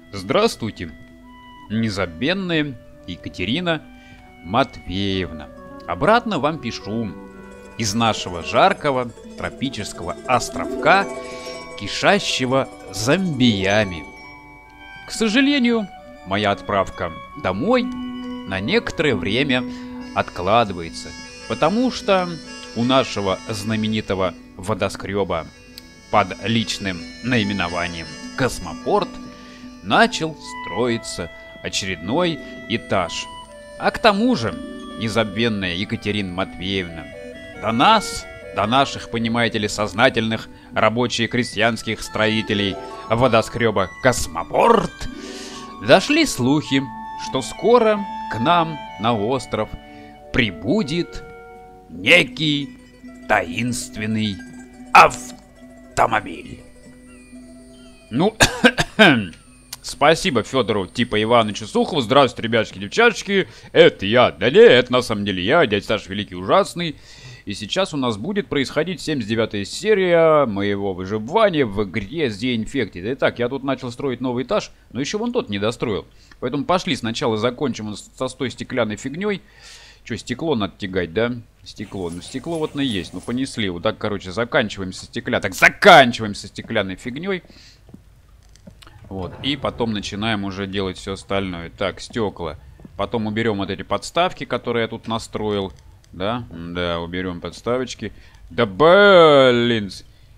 Здравствуйте, незабвенная Екатерина Матвеевна. Обратно вам пишу из нашего жаркого тропического островка, кишащего зомбиями. К сожалению, моя отправка домой на некоторое время откладывается, потому что у нашего знаменитого водоскреба под личным наименованием «Космопорт» начал строиться очередной этаж. А к тому же, незабвенная Екатерина Матвеевна, до нас, до наших, понимаете ли, сознательных рабочих крестьянских строителей водоскреба «Космопорт» дошли слухи, что скоро к нам на остров прибудет некий таинственный автомобиль. Ну, спасибо Федору типа Ивановичу Сухову. Здравствуйте, ребятушки, девчачки. Это я. Да не, это на самом деле я, дядя Саша Великий Ужасный. И сейчас у нас будет происходить 79-я серия моего выживания в игре The Infected. Итак, я тут начал строить новый этаж, но еще вон тот не достроил. Поэтому пошли сначала закончим со той стеклянной фигней. Что, стекло надо тягать, да? Стекло. Ну, стекло вот на есть. Ну, понесли. Вот так, короче, заканчиваем со заканчиваем со стеклянной фигней. Вот. И потом начинаем уже делать все остальное. Так, стекла. Потом уберем вот эти подставки, которые я тут настроил. Да? Да, уберем подставочки. Да блин.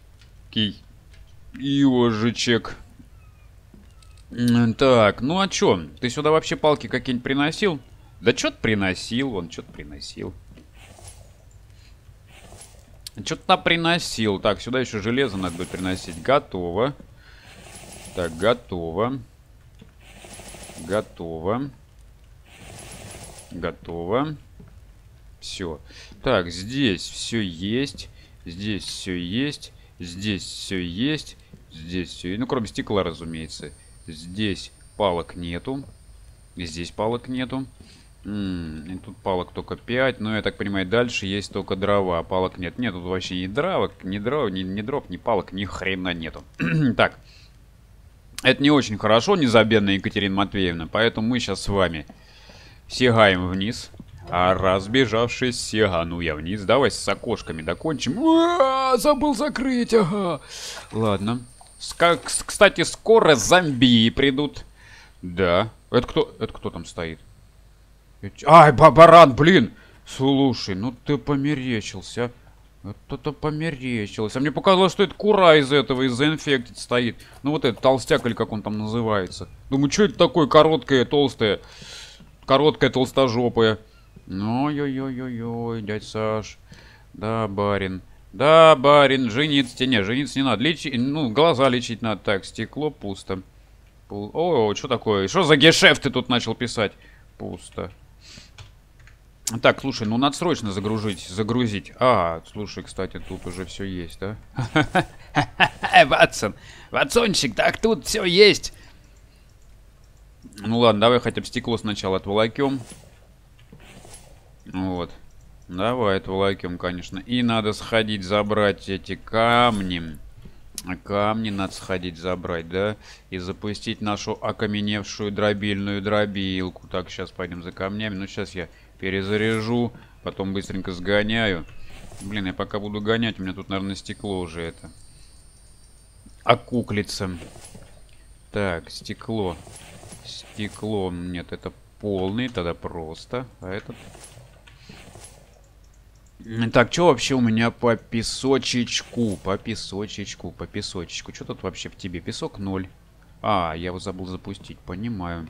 Ёжичек. Так, ну а чё? Ты сюда вообще палки какие-нибудь приносил? Да что-то приносил, он что-то приносил. Что-то приносил. Так, сюда еще железо надо будет приносить. Готово. Так, готово. Готово. Готово. Все. Так, здесь все есть. Здесь все есть. Здесь все есть. Здесь все есть. Ну, кроме стекла, разумеется. Здесь палок нету. Здесь палок нету. И тут палок только 5. Но я так понимаю, дальше есть только дрова. А палок нет. Нет, тут вообще ни дров, ни палок, ни хрена нету. Так. Это не очень хорошо, незабвенная Екатерина Матвеевна. Поэтому мы сейчас с вами сигаем вниз. А разбежавшись, сигану я вниз. Давай с окошками докончим. Забыл закрыть, ага. Ладно. Кстати, скоро зомби придут. Да. Это кто там стоит? Ай, баран, блин. Слушай, ну ты померещился. Это померещилось. А мне показалось, что это кура из этого, из The Infected стоит. Ну вот этот толстяк, или как он там называется. Думаю, что это такое короткое, толстое? Короткое, толстожопое. Ну, ой-ой-ой-ой, дядь Саш. Да, барин. Да, барин, жениться не, жениться не надо. Ну, глаза лечить надо. Так, стекло пусто. О, что такое? Что за гешефт ты тут начал писать? Пусто. Так, слушай, ну надо срочно загрузить. А, слушай, кстати, тут уже все есть, да? Ватсон, Ватсончик, так тут все есть. Ну ладно, давай хотя бы стекло сначала отволокем. Вот. Давай отволокем, конечно. И надо сходить забрать эти камни. Камни надо сходить забрать, да? И запустить нашу окаменевшую дробильную дробилку. Так, сейчас пойдем за камнями. Ну, сейчас я перезаряжу. Потом быстренько сгоняю. Блин, я пока буду гонять, у меня тут, наверное, стекло уже это окуклится. Так, стекло. Стекло. Нет, это полный, тогда просто. А этот... Так, что вообще у меня по песочечку? По песочечку. Что тут вообще в тебе? Песок 0. А, я его забыл запустить, понимаю.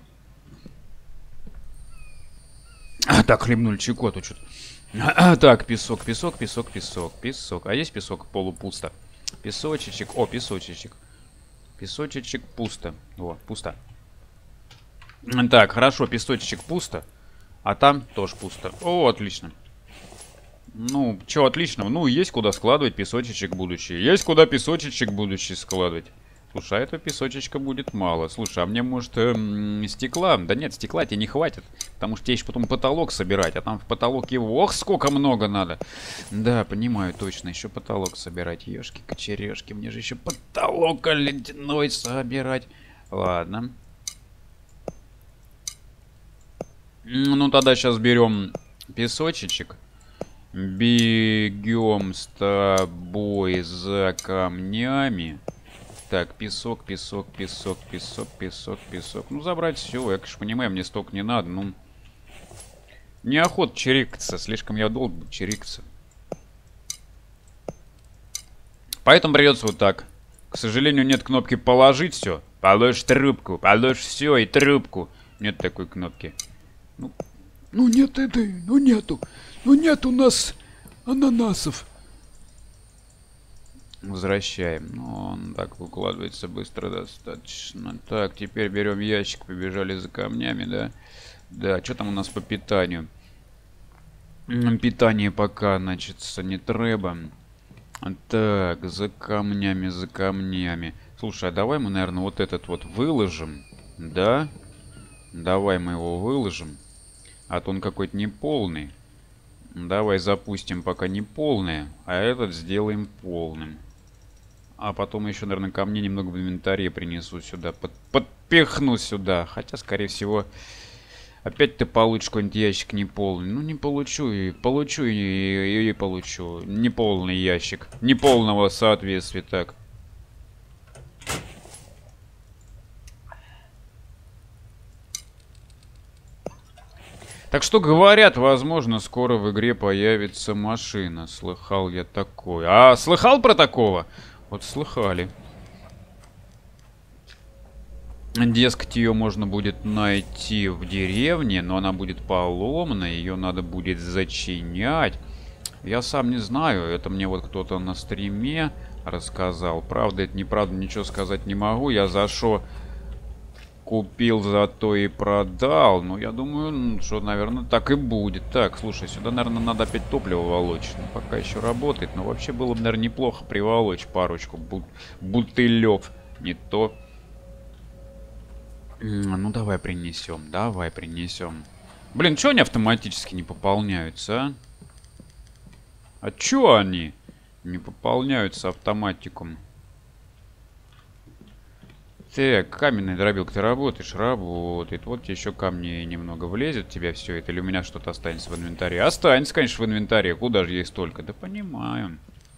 Так, хлебнули чекоту что-то. Так, песок. А есть песок? Полупусто. Песочечек. О, песочечек. Песочечек пусто. О, пусто. Так, хорошо, песочечек пусто. А там тоже пусто. О, отлично. Ну, что отличного? Ну, есть куда складывать песочечек будущий. Есть куда песочечек будущий складывать. Слушай, а этого песочечка будет мало. Слушай, а мне, может, стекла? Да нет, стекла тебе не хватит. Потому что тебе еще потом потолок собирать. А там в потолок его, ох, сколько много надо. Да, понимаю, точно. Еще потолок собирать. Ешки-кочерешки. Мне же еще потолок ледяной собирать. Ладно. Ну, тогда сейчас берем песочечек. Бегем с тобой за камнями. Так, песок, песок, песок, песок, песок, песок. Ну, забрать все. Я, конечно, понимаю, мне столько не надо. Ну, неохота чирикаться. Слишком я долго буду чирикаться. Поэтому придется вот так. К сожалению, нет кнопки положить все. Положь трубку, положь все и трубку. Нет такой кнопки. Ну нет этой, ну нету. Ну нет у нас ананасов. Возвращаем. Ну, он так выкладывается быстро достаточно. Так, теперь берем ящик, побежали за камнями, да? Да, что там у нас по питанию? Питание пока, значит, не треба. Так, за камнями, за камнями. Слушай, а давай мы, наверное, вот этот вот выложим. Да? Давай мы его выложим. А то он какой-то неполный. Давай запустим пока неполный, а этот сделаем полным. А потом еще, наверное, ко мне немного в инвентаре принесу сюда. Подпихну сюда. Хотя, скорее всего, опять ты получишь какой-нибудь ящик неполный. Ну, не получу. И получу, и получу. Неполный ящик. Неполного соответствия. Так. Так что говорят, возможно, скоро в игре появится машина. Слыхал я такое. А, слыхал про такого? Вот слыхали. Дескать, ее можно будет найти в деревне, но она будет поломана, ее надо будет зачинять. Я сам не знаю, это мне вот кто-то на стриме рассказал. Правда, это неправда, ничего сказать не могу. Я за что купил, зато и продал. Ну, я думаю, что, наверное, так и будет. Так, слушай, сюда, наверное, надо опять топливо волочь. Ну, пока еще работает, но вообще было бы, наверное, неплохо приволочь парочку бутылев. Не то... Ну, давай принесем, давай принесем. Блин, что они автоматически не пополняются, а? А чё они не пополняются автоматиком? Так, каменная дробилка, ты работаешь? Работает. Вот тебе еще камни немного влезет в тебя все это. Или у меня что-то останется в инвентаре? Останется, конечно, в инвентаре. Куда же есть столько? Да понимаю.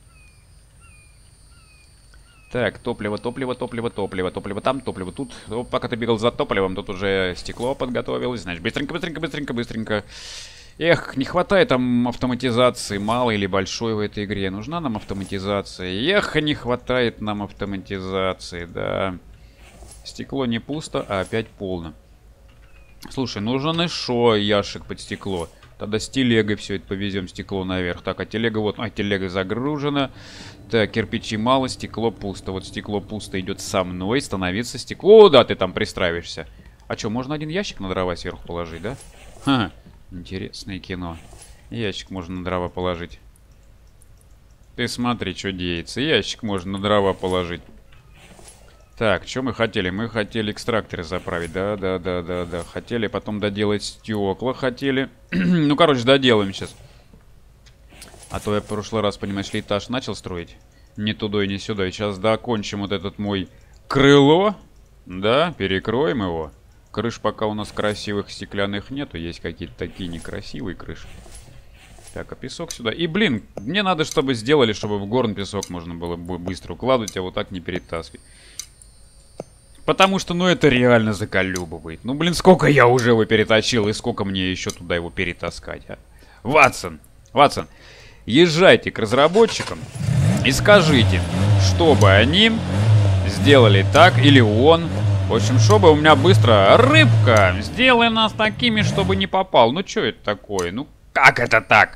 Так, топливо, топливо, топливо, топливо, топливо там, топливо тут. Ну, пока ты бегал за топливом, тут уже стекло подготовилось. Значит, быстренько, быстренько, быстренько, быстренько. Эх, не хватает там автоматизации, мало или большой в этой игре. Нужна нам автоматизация. Эх, не хватает нам автоматизации, да. Стекло не пусто, а опять полно. Слушай, нужен еще ящик под стекло. Тогда с телегой все это повезем, стекло наверх. Так, а телега вот... А, телега загружена. Так, кирпичи мало, стекло пусто. Вот стекло пусто идет со мной. Становится стекло. О, да, ты там пристраиваешься. А что, можно один ящик на дрова сверху положить, да? Ха, интересное кино. Ящик можно на дрова положить. Ты смотри, что деется. Ящик можно на дрова положить. Так, что мы хотели? Мы хотели экстракторы заправить. Да. Хотели потом доделать стекла. Хотели. Ну, короче, доделаем сейчас. А то я в прошлый раз, понимаешь ли, этаж начал строить. Не туда и не сюда. И сейчас докончим вот этот мой крыло. Да, перекроем его. Крыш пока у нас красивых стеклянных нету. Есть какие-то такие некрасивые крыши. Так, а песок сюда. И, блин, мне надо, чтобы сделали, чтобы в горн песок можно было быстро укладывать, а вот так не перетаскивать. Потому что, ну, это реально заколюбывает. Ну, блин, сколько я уже его перетащил, и сколько мне еще туда его перетаскать, а? Ватсон, езжайте к разработчикам и скажите, чтобы они сделали так, или он. В общем, чтобы у меня быстро... Рыбка, сделай нас такими, чтобы не попал. Ну, что это такое? Ну, как это так?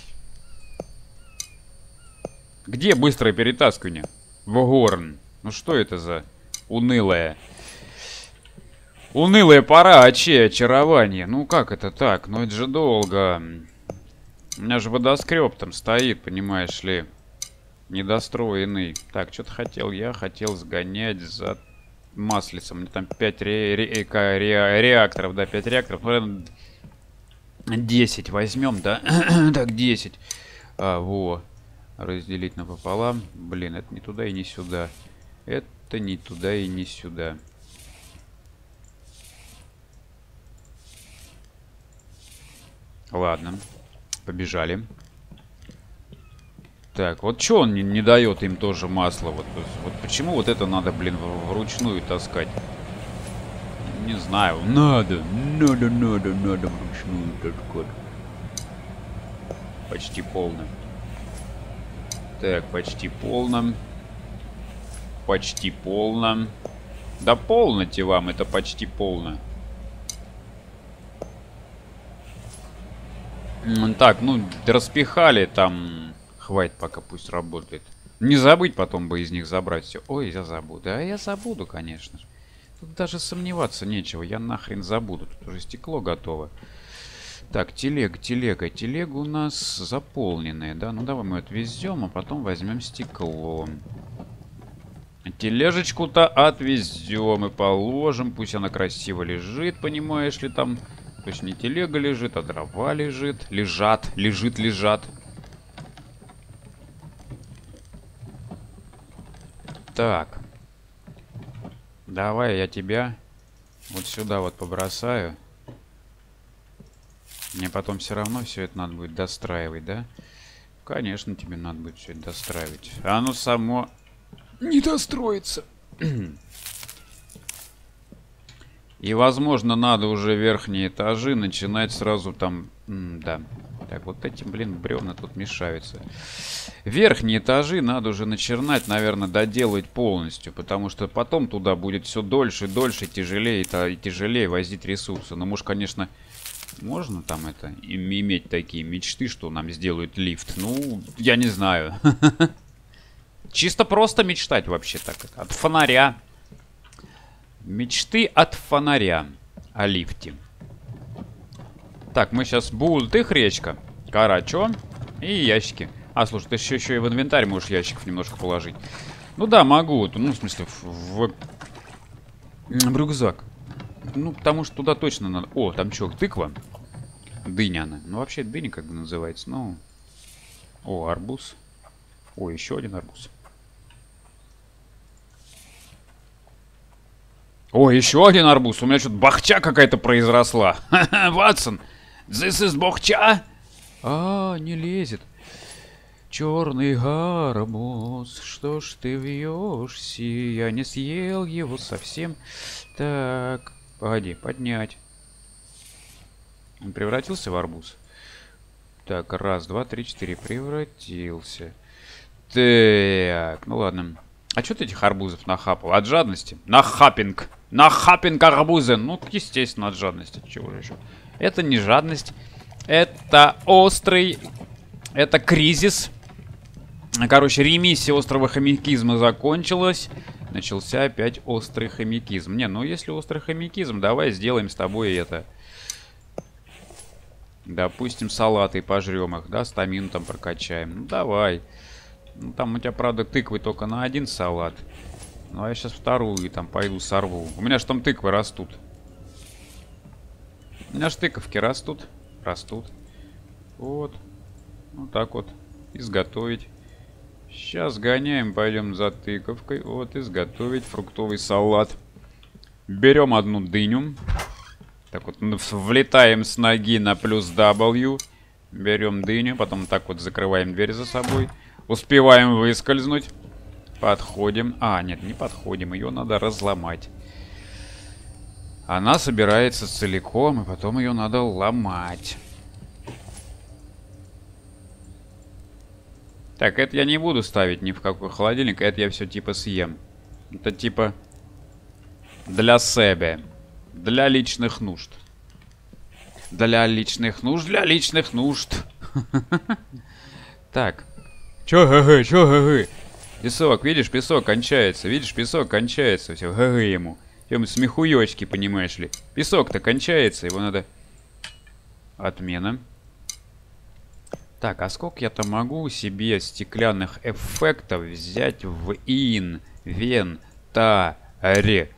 Где быстрое перетаскивание? В горн. Ну, что это за... Унылая пора, очарование. Ну как это так? Ну это же долго. У меня же водоскреб там стоит, понимаешь ли. Недостроенный. Так, что-то хотел. Я хотел сгонять за маслицем. Мне там 5 реакторов. Да, 5 реакторов. Ну, 10 возьмем, да? Так, 10. Во. Разделить напополам. Блин, это не туда и не сюда. Это не туда и не сюда. Ладно. Побежали. Так, вот что он не дает им тоже масло? Вот почему вот это надо, блин, вручную таскать? Не знаю. Надо вручную таскать. Почти полно. Так, почти полно. Почти полно. Да полноте вам, это почти полно. Так, ну, распихали там. Хватит пока, пусть работает. Не забыть потом бы из них забрать все. Ой, я забуду. Да, я забуду, конечно же. Тут даже сомневаться нечего. Я нахрен забуду. Тут уже стекло готово. Так, телега у нас заполненная, да? Ну, давай мы отвезем, а потом возьмем стекло. Тележечку-то отвезем и положим. Пусть она красиво лежит, понимаешь ли, там. То есть не телега лежит, а дрова лежит. Лежат. Так. Давай я тебя вот сюда вот побросаю. Мне потом все равно все это надо будет достраивать, да? Конечно, тебе надо будет все это достраивать. Оно само... Не достроится. И, возможно, надо уже верхние этажи начинать сразу там... да. Так, вот эти, блин, бревна тут мешаются. Верхние этажи надо уже начинать, наверное, доделать полностью. Потому что потом туда будет все дольше, тяжелее и тяжелее возить ресурсы. Ну, может, конечно, можно там это иметь такие мечты, что нам сделают лифт. Ну, я не знаю. Чисто просто мечтать вообще так. От фонаря. Мечты от фонаря о лифте. Так, мы сейчас бултых речка, карачо и ящики. А, слушай, ты еще и в инвентарь можешь ящиков немножко положить. Ну да, могу. Ну, в смысле, в рюкзак. Ну, потому что туда точно надо... О, там что, тыква? Дыня она. Ну, вообще, дыня как бы называется. Ну... О, арбуз. О, еще один арбуз. О, еще один арбуз. У меня что-то бахча какая-то произросла. Ха-ха, Ватсон. This is бахча? А, не лезет. Черный арбуз. Что ж ты вьешься? Я не съел его совсем. Так, погоди, поднять. Он превратился в арбуз? Так, раз, два, три, четыре. Превратился. Так, ну ладно. А что ты этих арбузов нахапал? От жадности? Нахапинг. Нахапинг арбузы. Ну, естественно, от жадности. Чего же еще? Это не жадность. Это острый... Это кризис. Короче, ремиссия острого хомякизма закончилась. Начался опять острый хомякизм. Не, ну если острый хомякизм, давай сделаем с тобой это. Допустим, салаты пожрем их, да, стамину там прокачаем. Ну, давай. Ну, там у тебя, правда, тыквы только на один салат. Ну, а я сейчас вторую там пойду сорву. У меня же там тыквы растут. У меня же тыковки растут. Растут. Вот. Вот так вот. Изготовить. Сейчас гоняем, пойдем за тыковкой. Вот, изготовить фруктовый салат. Берем одну дыню. Так вот, влетаем с ноги на плюс W. Берем дыню, потом так вот закрываем дверь за собой. Успеваем выскользнуть. Подходим. А, нет, не подходим. Ее надо разломать. Она собирается целиком, и потом ее надо ломать. Так, это я не буду ставить ни в какой холодильник. Это я все типа съем. Это типа для себя. Для личных нужд. Для личных нужд. Для личных нужд. Так. Чё гэ-гэ, чё гэ-гэ? Песок, видишь, песок кончается. Видишь, песок кончается. Все, гэ-гэ ему. Ему смехуёчки, понимаешь ли. Песок-то кончается, его надо... Отмена. Так, а сколько я-то могу себе стеклянных эффектов взять в инвентаре?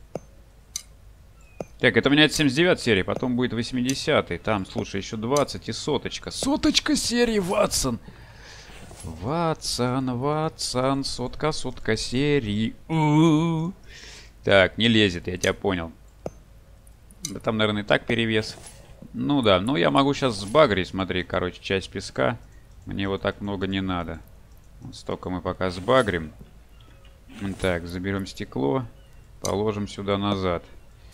Так, это у меня 79 серии, потом будет 80-й. Там, слушай, еще 20 и соточка. Соточка серии, Ватсон. Ватсон, сотка серии. Так, не лезет, я тебя понял. Да там, наверное, и так перевес. Ну да, ну я могу сейчас сбагрить, смотри, короче, часть песка. Мне вот так много не надо. Вот столько мы пока сбагрим. Так, заберем стекло, положим сюда назад.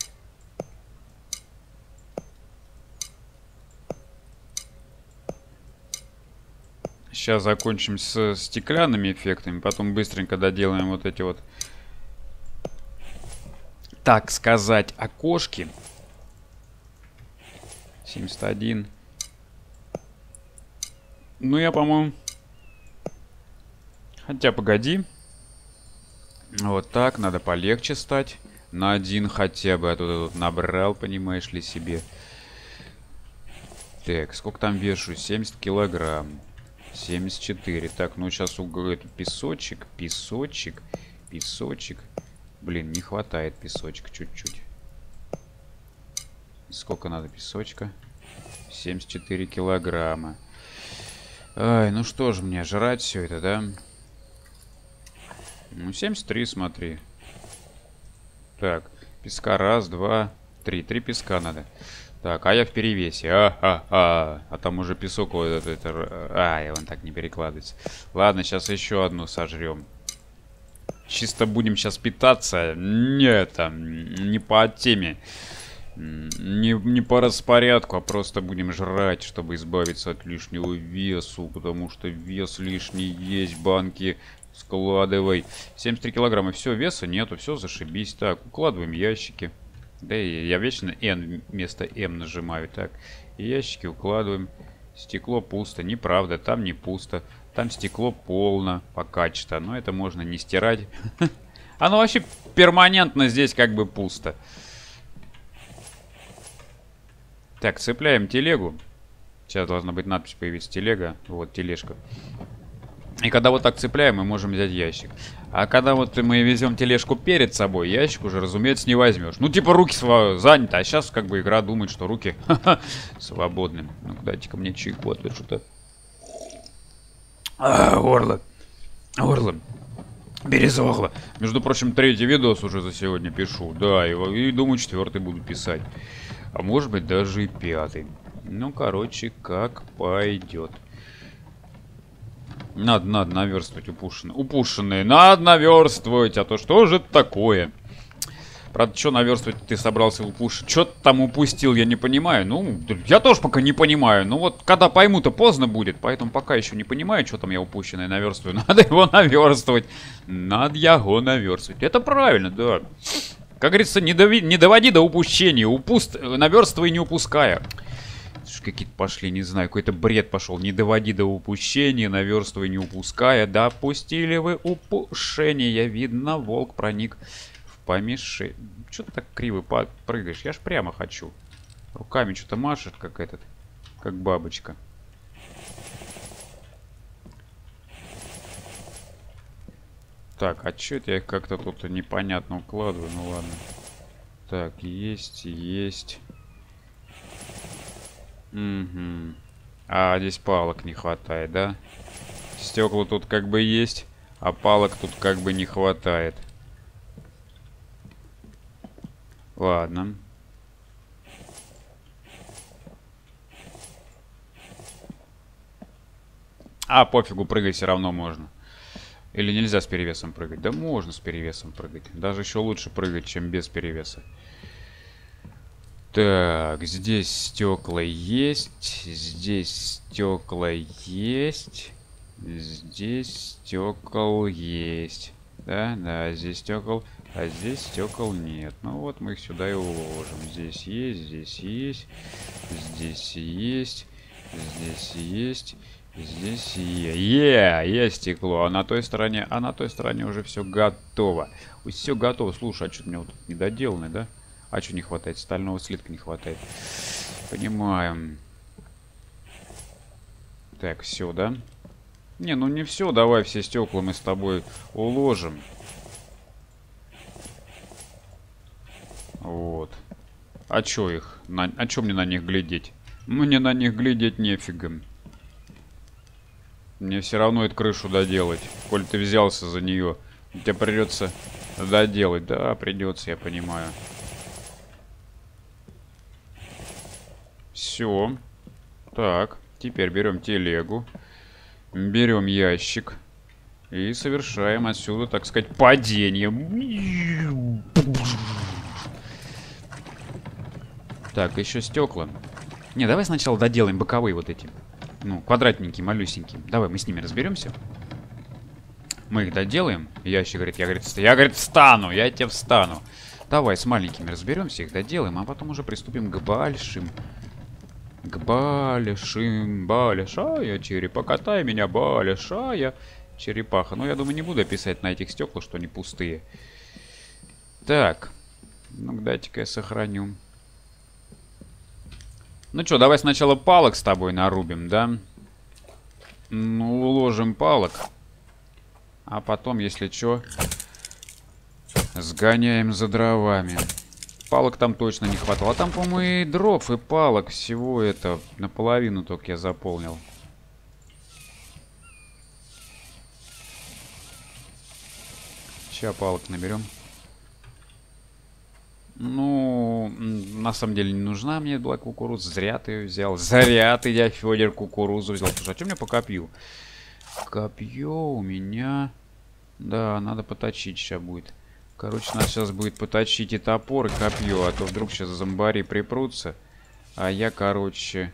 Сейчас закончим с стеклянными эффектами, потом быстренько доделаем вот эти вот, так сказать, окошки. 71. Ну, я, по-моему... Хотя, погоди. Вот так, надо полегче стать. На один хотя бы, а то тут набрал, понимаешь ли, себе. Так, сколько там вешу? 70 килограмм. 74. Так, ну сейчас песочек, песочек, песочек. Блин, не хватает песочка чуть-чуть. Сколько надо песочка? 74 килограмма. Ай, ну что же мне, жрать все это, да? Ну, 73, смотри. Так, песка раз, два, три. 3 песка надо. Так, а я в перевесе. А там уже песок вот этот. Он так не перекладывается. Ладно, сейчас еще одну сожрем. Чисто будем сейчас питаться. Нет, не по теме. Не по распорядку, а просто будем жрать, чтобы избавиться от лишнего весу. Потому что вес лишний есть, банки складывай. 73 килограмма. Все, веса нету, все, зашибись. Так, укладываем ящики. Да и я вечно N вместо M нажимаю. Так, ящики укладываем. Стекло пусто. Неправда, там не пусто. Там стекло полно, покачато. Но это можно не стирать. Оно вообще перманентно здесь как бы пусто. Так, цепляем телегу. Сейчас должна быть надпись появиться. Телега. Вот, тележка. И когда вот так цепляем, мы можем взять ящик. А когда вот мы везем тележку перед собой, ящик уже, разумеется, не возьмешь. Ну, типа, руки заняты. А сейчас как бы игра думает, что руки свободны. Ну-ка, дайте-ка мне чайку, вот что-то. Горло. Горло. Пересохло. Между прочим, 3-й видос уже за сегодня пишу. Да, и думаю, 4-й буду писать. А может быть, даже и 5-й. Ну, короче, как пойдет. Надо наверстывать упущенные. Надо наверстывать. А то что же это такое? Правда, что наверстывать ты собрался упушить? Что ты там упустил, я не понимаю. Ну, я тоже пока не понимаю. Ну вот, когда пойму-то поздно будет. Поэтому пока еще не понимаю, что там я упущенное наверстываю. Надо его наверстывать. Надо его наверстывать. Это правильно, да. Как говорится, не доводи до упущения. Наверстывай, не упуская. Какие-то пошли, не знаю, какой-то бред пошел. Не доводи до упущения, наверстывай, не упуская. Допустили вы упущение. Видно, волк проник в помеши. Че ты так криво прыгаешь? Я ж прямо хочу. Руками что-то машет, как этот. Как бабочка. Так, а что это я как-то тут непонятно укладываю? Ну ладно. Так, есть. Угу. А здесь палок не хватает, да? Стекла тут как бы есть, а палок тут как бы не хватает. Ладно. А, пофигу, прыгать все равно можно. Или нельзя с перевесом прыгать? Да можно с перевесом прыгать. Даже еще лучше прыгать, чем без перевеса. Так, здесь стекла есть. Здесь стекла есть. Здесь стекол есть. Да, здесь стекол. А здесь стекол нет. Ну вот мы их сюда и уложим. Здесь есть, здесь есть. Здесь есть. Здесь есть. Здесь есть стекло. А на той стороне уже все готово. Все готово. Слушай, а что-то у меня вот тут недоделанный, да? А что не хватает? Стального слитка не хватает. Понимаем. Так, все, да? Не, ну не все. Давай все стекла мы с тобой уложим. Вот. А чё их? А чё мне на них глядеть? Мне на них глядеть нефига. Мне все равно эту крышу доделать. Коль ты взялся за нее, тебе придется доделать. Да, придется, я понимаю. Все. Так, теперь берем телегу. Берем ящик. И совершаем отсюда, так сказать, падение. Так, еще стекла. Не, давай сначала доделаем боковые вот эти. Ну, квадратненькие, малюсенькие. Давай мы с ними разберемся. Мы их доделаем. Ящик говорит, я, говорит, встану, я тебе встану. Давай с маленькими разберемся, их доделаем, а потом уже приступим к большим. К большим. Большая черепа, катай меня, большая черепаха. Ну, я думаю, не буду писать на этих стеклах, что они пустые. Так. Ну, дайте-ка я сохраню. Ну что, давай сначала палок с тобой нарубим, да? Ну, уложим палок. А потом, если что, сгоняем за дровами. Палок там точно не хватало. А там, по-моему, и дров, и палок. Всего это наполовину только я заполнил. Сейчас палок наберем. Ну, на самом деле не нужна мне была кукуруза. Зря ты ее взял. Зря ты, я, Федор, кукурузу взял. Слушай, а что мне по копью? Копье у меня... Да, надо поточить сейчас будет. Короче, нас сейчас будет поточить и топор, и копье. А то вдруг сейчас зомбари припрутся. А я, короче...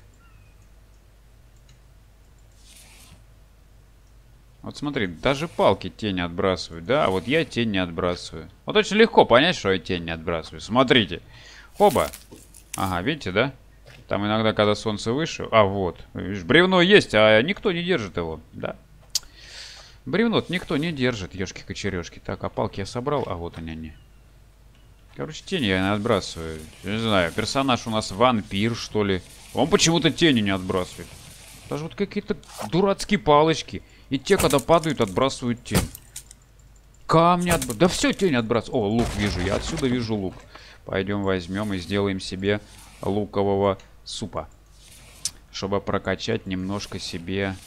Вот смотри, даже палки тень отбрасывают, да? А вот я тень не отбрасываю. Вот очень легко понять, что я тень не отбрасываю. Смотрите. Хоба. Ага, видите, да? Там иногда, когда солнце выше... А, вот. Видишь, бревно есть, а никто не держит его, да? Бревно-то никто не держит, ешки-кочережки. Так, а палки я собрал, а вот они. Короче, тени я не отбрасываю. Я не знаю, персонаж у нас вампир, что ли. Он почему-то тени не отбрасывает. Даже вот какие-то дурацкие палочки. И те, когда падают, отбрасывают тень. Камни отбрасывают. Да все, тень отбрасывают. О, лук вижу. Я отсюда вижу лук. Пойдем возьмем и сделаем себе лукового супа. Чтобы прокачать немножко себе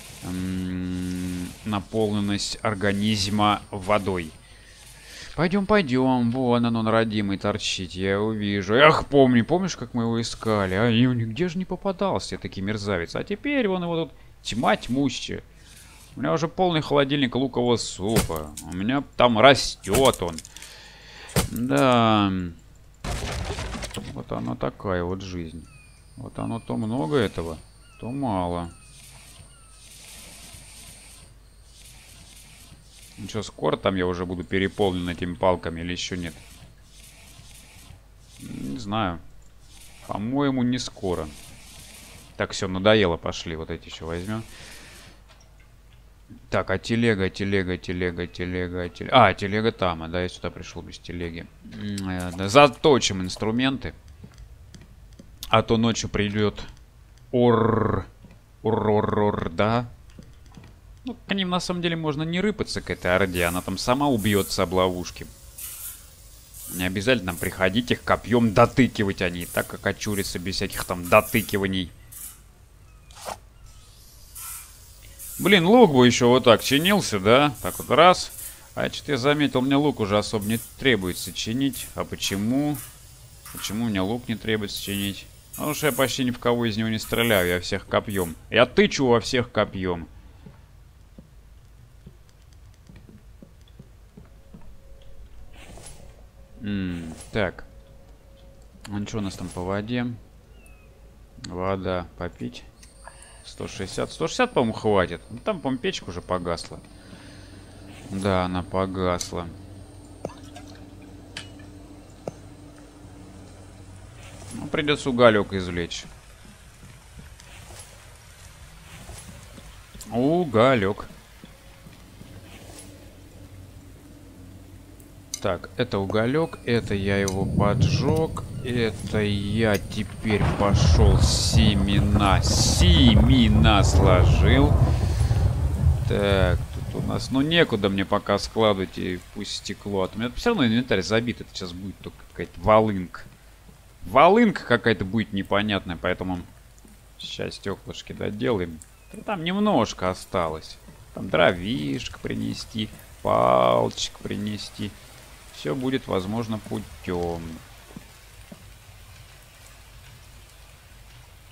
наполненность организма водой. Пойдем, пойдем. Вон он, родимый, торчит. Я его вижу. Ах, помнишь, как мы его искали? А и нигде же не попадался, таки мерзавец. А теперь вон его тут тьма тьмущая. У меня уже полный холодильник лукового супа. У меня там растет он. Да. Вот она такая вот жизнь. Вот оно то много этого, то мало. Ну что, скоро там я уже буду переполнен этими палками или еще нет? Не знаю. По-моему, не скоро. Так, все, надоело, пошли. Вот эти еще возьмем. Так, а телега. А, телега там, а да, я сюда пришел без телеги. Заточим инструменты. А то ночью придет да? Ну, к ним на самом деле можно не рыпаться, к этой орде. Она там сама убьется об ловушке. Не обязательно приходить их копьем дотыкивать они. Так как очурятся без всяких там дотыкиваний. Блин, лук бы еще вот так чинился, да? Так вот раз. А что-то я заметил, мне лук уже особо не требуется чинить. А почему? Почему мне лук не требуется чинить? Потому что я почти ни в кого из него не стреляю. Я всех копьем. Я тычу во всех копьем. Так. Ну что у нас там по воде? Вода попить. 160. 160, по-моему, хватит. Ну, там, по-моему, печка уже погасла. Да, она погасла. Ну, придется уголек извлечь. Уголек. Так, это уголек, это я его поджег, это я теперь пошел семена сложил. Так, тут у нас, ну некуда мне пока складывать, и пусть стекло. У меня все равно инвентарь забит, это сейчас будет только какая-то волынка. Волынка какая-то будет непонятная, поэтому сейчас стеклышки доделаем. Там немножко осталось. Там дровишек принести, палочек принести. Все будет возможно путем.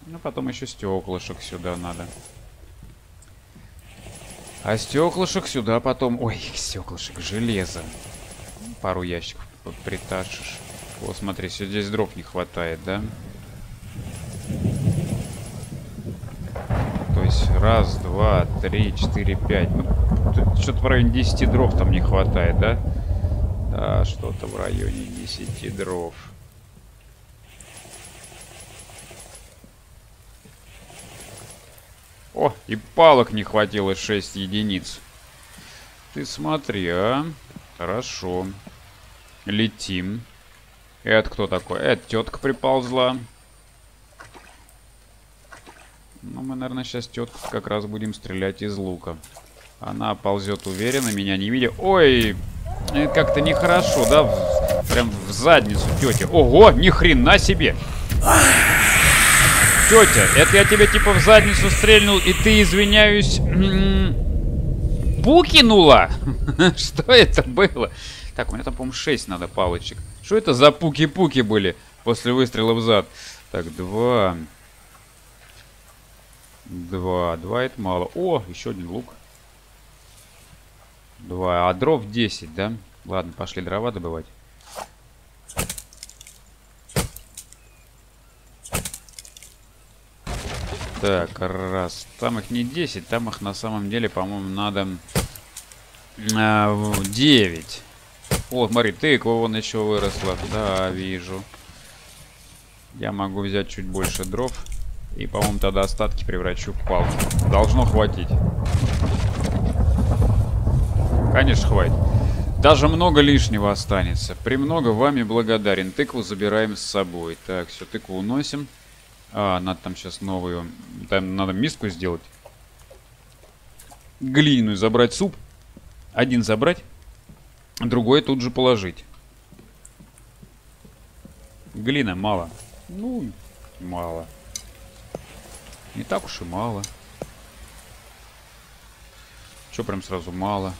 Ну, потом еще стеклышек сюда надо. А стеклышек сюда потом... Ой, стеклышек, железо. Пару ящиков притащишь. О, смотри, все здесь дров не хватает, да? То есть раз, два, три, четыре, пять. Ну, что-то в районе 10 дров там не хватает, да? Да, что-то в районе 10 дров. О, и палок не хватило 6 единиц. Ты смотри, а. Хорошо. Летим. Это кто такой? Это тетка приползла. Ну, мы, наверное, сейчас тетку как раз будем стрелять из лука. Она ползет уверенно, меня не видя. Ой, это как-то нехорошо, да? Прям в задницу тетя. Ого, ни хрена себе! Тетя, это я тебе типа в задницу стрельнул, и ты, извиняюсь, пукинула? Что это было? Так, у меня там, по-моему, 6 надо палочек. Что это за пуки-пуки были после выстрела в зад? Так, 2. 2 это мало. О, еще один лук. 2, а дров 10, да? Ладно, пошли дрова добывать. Так, раз. Там их не 10, там их на самом деле, по-моему, надо 9. О, смотри, тыква вон еще выросла. Да, вижу. Я могу взять чуть больше дров. И, по-моему, тогда остатки превращу в палки. Должно хватить. Конечно, хватит. Даже много лишнего останется. Премного вами благодарен. Тыкву забираем с собой. Так, все, тыкву уносим. А, надо там сейчас новую... Там надо миску сделать. Глиняную забрать суп. Один забрать. Другой тут же положить. Глина мало. Ну, мало. Не так уж и мало. Чё прям сразу мало?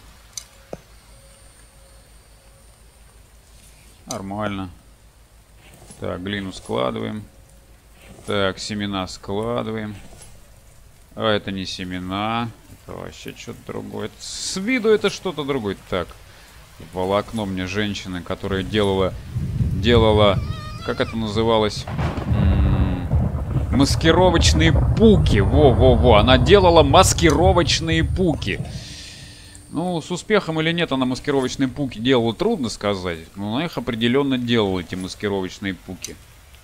Нормально. Так, глину складываем. Так, семена складываем. А это не семена. Это вообще что-то другое. С виду это что-то другое. Так, волокно мне женщины, которая делала... Как это называлось? Маскировочные пуки. Во-во-во. Она делала маскировочные пуки. Ну, с успехом или нет она маскировочные пуки делала, трудно сказать. Но она их определенно делала, эти маскировочные пуки.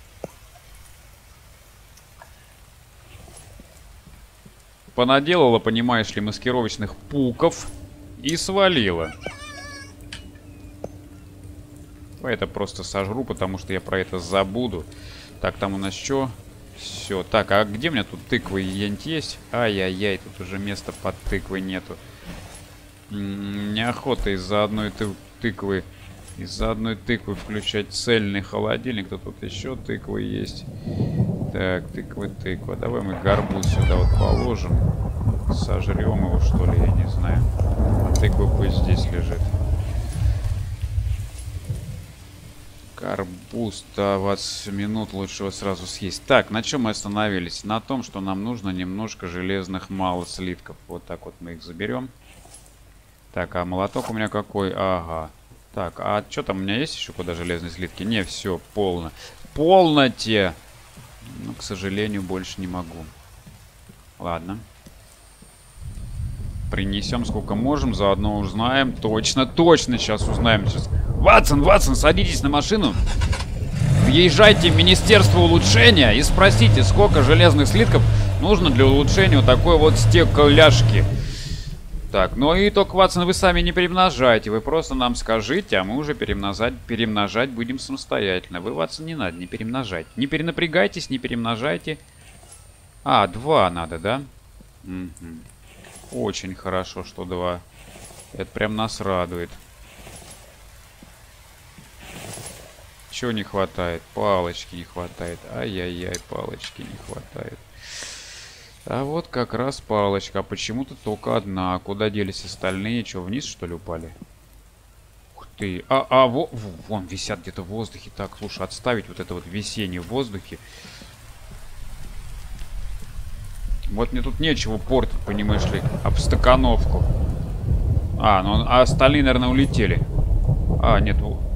Понаделала, понимаешь ли, маскировочных пуков и свалила. Это просто сожру, потому что я про это забуду. Так, там у нас что? Все. Так, а где у меня тут тыквы есть? Ай-яй-яй, тут уже места под тыквой нету. Неохота из-за одной тыквы включать цельный холодильник. То тут еще тыквы есть. Так, тыква. Давай мы горбуз сюда вот положим. Сожрем его, что ли, я не знаю. А тыква пусть здесь лежит. Горбуз, да, 20 минут лучше его сразу съесть. Так, на чем мы остановились? На том, что нам нужно немножко железных мало слитков. Вот так вот мы их заберем. Так, а молоток у меня какой? Ага. Так, а что там у меня есть еще куда железные слитки? Не, все, полно. Полноте! Ну, к сожалению, больше не могу. Ладно. Принесем сколько можем, заодно узнаем. Точно сейчас узнаем. Сейчас. Ватсон, садитесь на машину. Въезжайте в Министерство улучшения и спросите, сколько железных слитков нужно для улучшения вот такой вот стекляшки. Так, ну и только, Ватсон, вы сами не перемножайте. Вы просто нам скажите, а мы уже перемножать будем самостоятельно. Вы, Ватсон, не надо, не перемножать. Не перенапрягайтесь, не перемножайте. А, 2 надо, да? Угу. Очень хорошо, что 2. Это прям нас радует. Чего не хватает? Палочки не хватает. Ай-яй-яй, палочки не хватает. А вот как раз палочка. А почему-то только одна. Куда делись остальные? Что, вниз, что ли, упали? Ух ты. Вон висят где-то в воздухе. Так, слушай, отставить вот это вот висение в воздухе. Вот мне тут нечего портить, понимаешь ли, обстакановку. А остальные, наверное, улетели. Нет.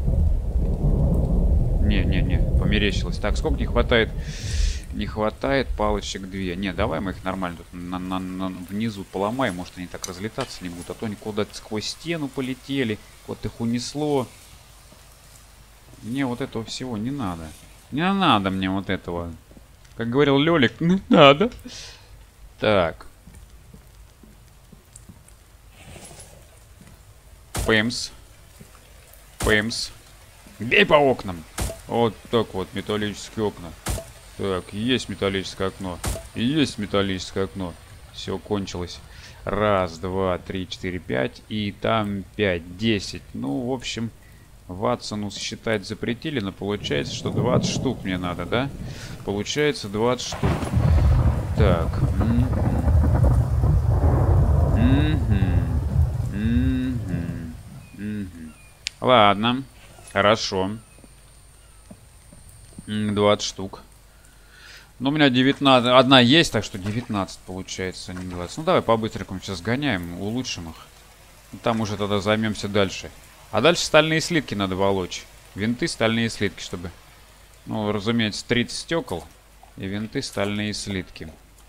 Не, померещилось. Так, сколько не хватает? Не хватает палочек 2. Не, давай мы их нормально тут внизу поломаем. Может, они так разлетаться не будут. А то они куда-то сквозь стену полетели. Вот их унесло. Мне вот этого всего не надо. Не надо мне вот этого. Как говорил Лёлик, не надо. Так. Пэмс. Пэмс. Бей по окнам. Вот так вот, металлические окна. Так, есть металлическое окно. Есть металлическое окно. Все, кончилось. Раз, два, три, четыре, пять. И там 5, 10. Ну, в общем, Ватсону считать запретили, но получается, что 20 штук мне надо, да? Получается 20 штук. Так. Ладно. Хорошо. 20 штук. Ну, у меня 19. Одна есть, так что 19 получается, а не 20. Ну, давай по-быстренькому сейчас сгоняем, улучшим их. Там уже тогда займемся дальше. А дальше стальные слитки надо волочь. Винты, стальные слитки, чтобы... Ну, разумеется, 30 стекол. И винты, стальные слитки.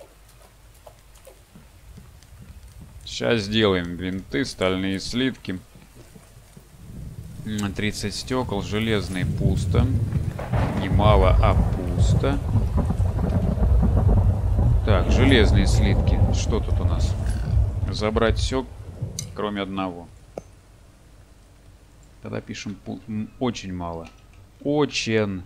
Сейчас сделаем винты, стальные слитки. 30 стекол, железные пусто. Немало, а пусто. Так, железные слитки. Что тут у нас? Забрать все, кроме одного. Тогда пишем очень мало. Очень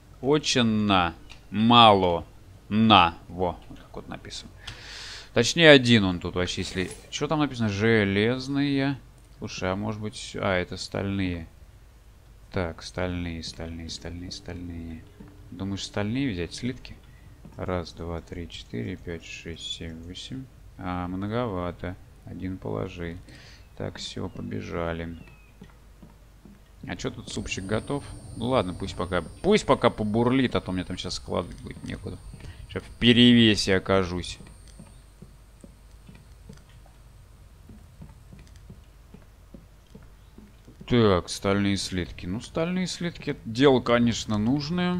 мало. Вот так вот написано. Точнее, один он тут вообще, если... Что там написано? Железные. Слушай, а может быть... это стальные. Так, стальные. Думаешь, стальные взять слитки? Раз, два, три, четыре, пять, шесть, семь, 8. Многовато. Один положи. Так, все, побежали. А что тут, супчик готов? Ну ладно, пусть пока побурлит, а то мне там сейчас складывать будет некуда. Сейчас в перевесе окажусь. Так, стальные слитки. Ну, стальные слитки, это дело, конечно, нужное.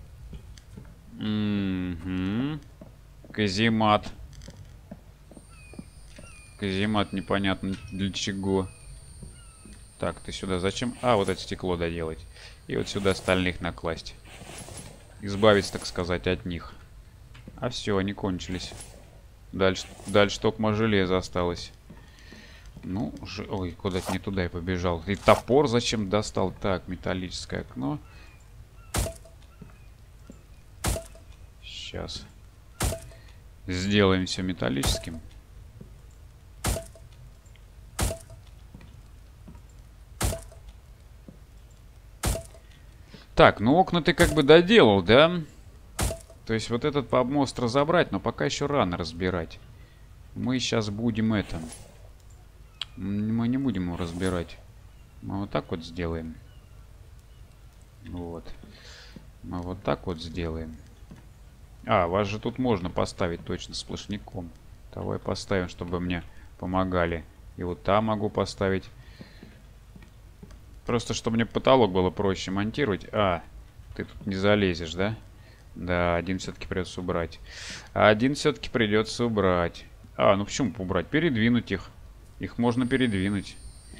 Каземат. Каземат непонятно для чего. Так, ты сюда зачем? Вот это стекло доделать. И вот сюда стальных накласть. Избавиться, так сказать, от них. А все, они кончились. Дальше только железо осталось. Ну, ой, куда-то не туда я побежал. И топор зачем достал? Так, металлическое окно. Сейчас. Сделаем все металлическим. Так, ну окна ты как бы доделал, да? То есть вот этот помост разобрать, но пока еще рано разбирать. Мы сейчас будем это... Мы не будем его разбирать. Мы вот так вот сделаем. Вот. Мы вот так вот сделаем. Вас же тут можно поставить точно сплошняком. Давай поставим, чтобы мне помогали. И вот там могу поставить. Просто, чтобы мне потолок было проще монтировать. Ты тут не залезешь, да? Да, один все-таки придется убрать. Один все-таки придется убрать. Ну почему убрать? Передвинуть их. Их можно передвинуть.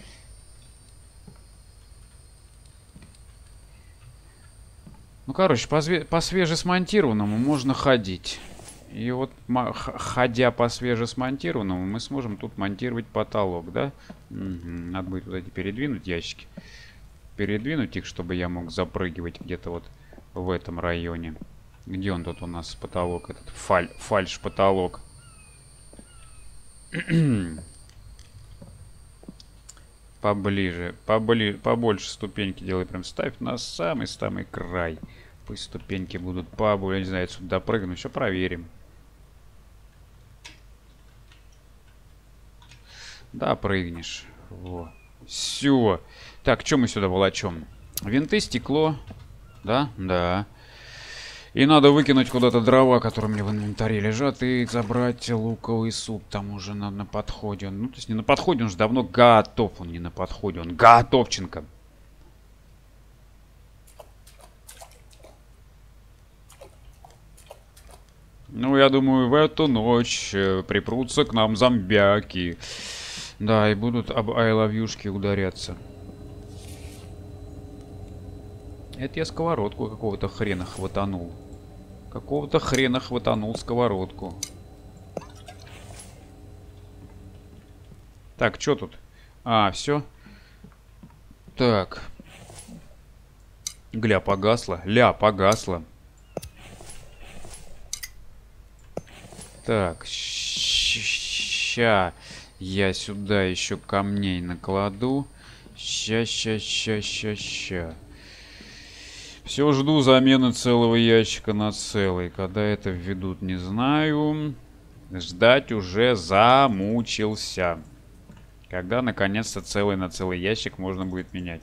Ну, короче, по свежесмонтированному можно ходить. И вот, ходя по свежесмонтированному, мы сможем тут монтировать потолок, да? Надо будет вот эти передвинуть ящики. Передвинуть их, чтобы я мог запрыгивать где-то вот в этом районе. Где он тут у нас, потолок? Этот фальш-потолок. Поближе, побольше ступеньки делай, прям ставь на самый-самый край. Пусть ступеньки будут побольше, я не знаю, отсюда допрыгну, еще проверим. Да, прыгнешь. Во. Все. Так, что мы сюда волочем? Винты, стекло. Да? Да. И надо выкинуть куда-то дрова, которые у меня в инвентаре лежат, и забрать луковый суп. Там уже на подходе он. Ну, то есть не на подходе, он же давно готов. Он не на подходе, он готовченко. Ну, я думаю, в эту ночь припрутся к нам зомбяки. Да, и будут об айловьюшки ударяться. Это я сковородку какого-то хрена хватанул. Какого-то хрена хватанул сковородку. Так, что тут? А, все. Так. Гля, погасла. Ля, погасла. Так, ща я сюда еще камней накладу. Ща. Все жду замены целого ящика на целый. Когда это введут, не знаю. Ждать уже замучился. Когда наконец-то целый на целый ящик можно будет менять.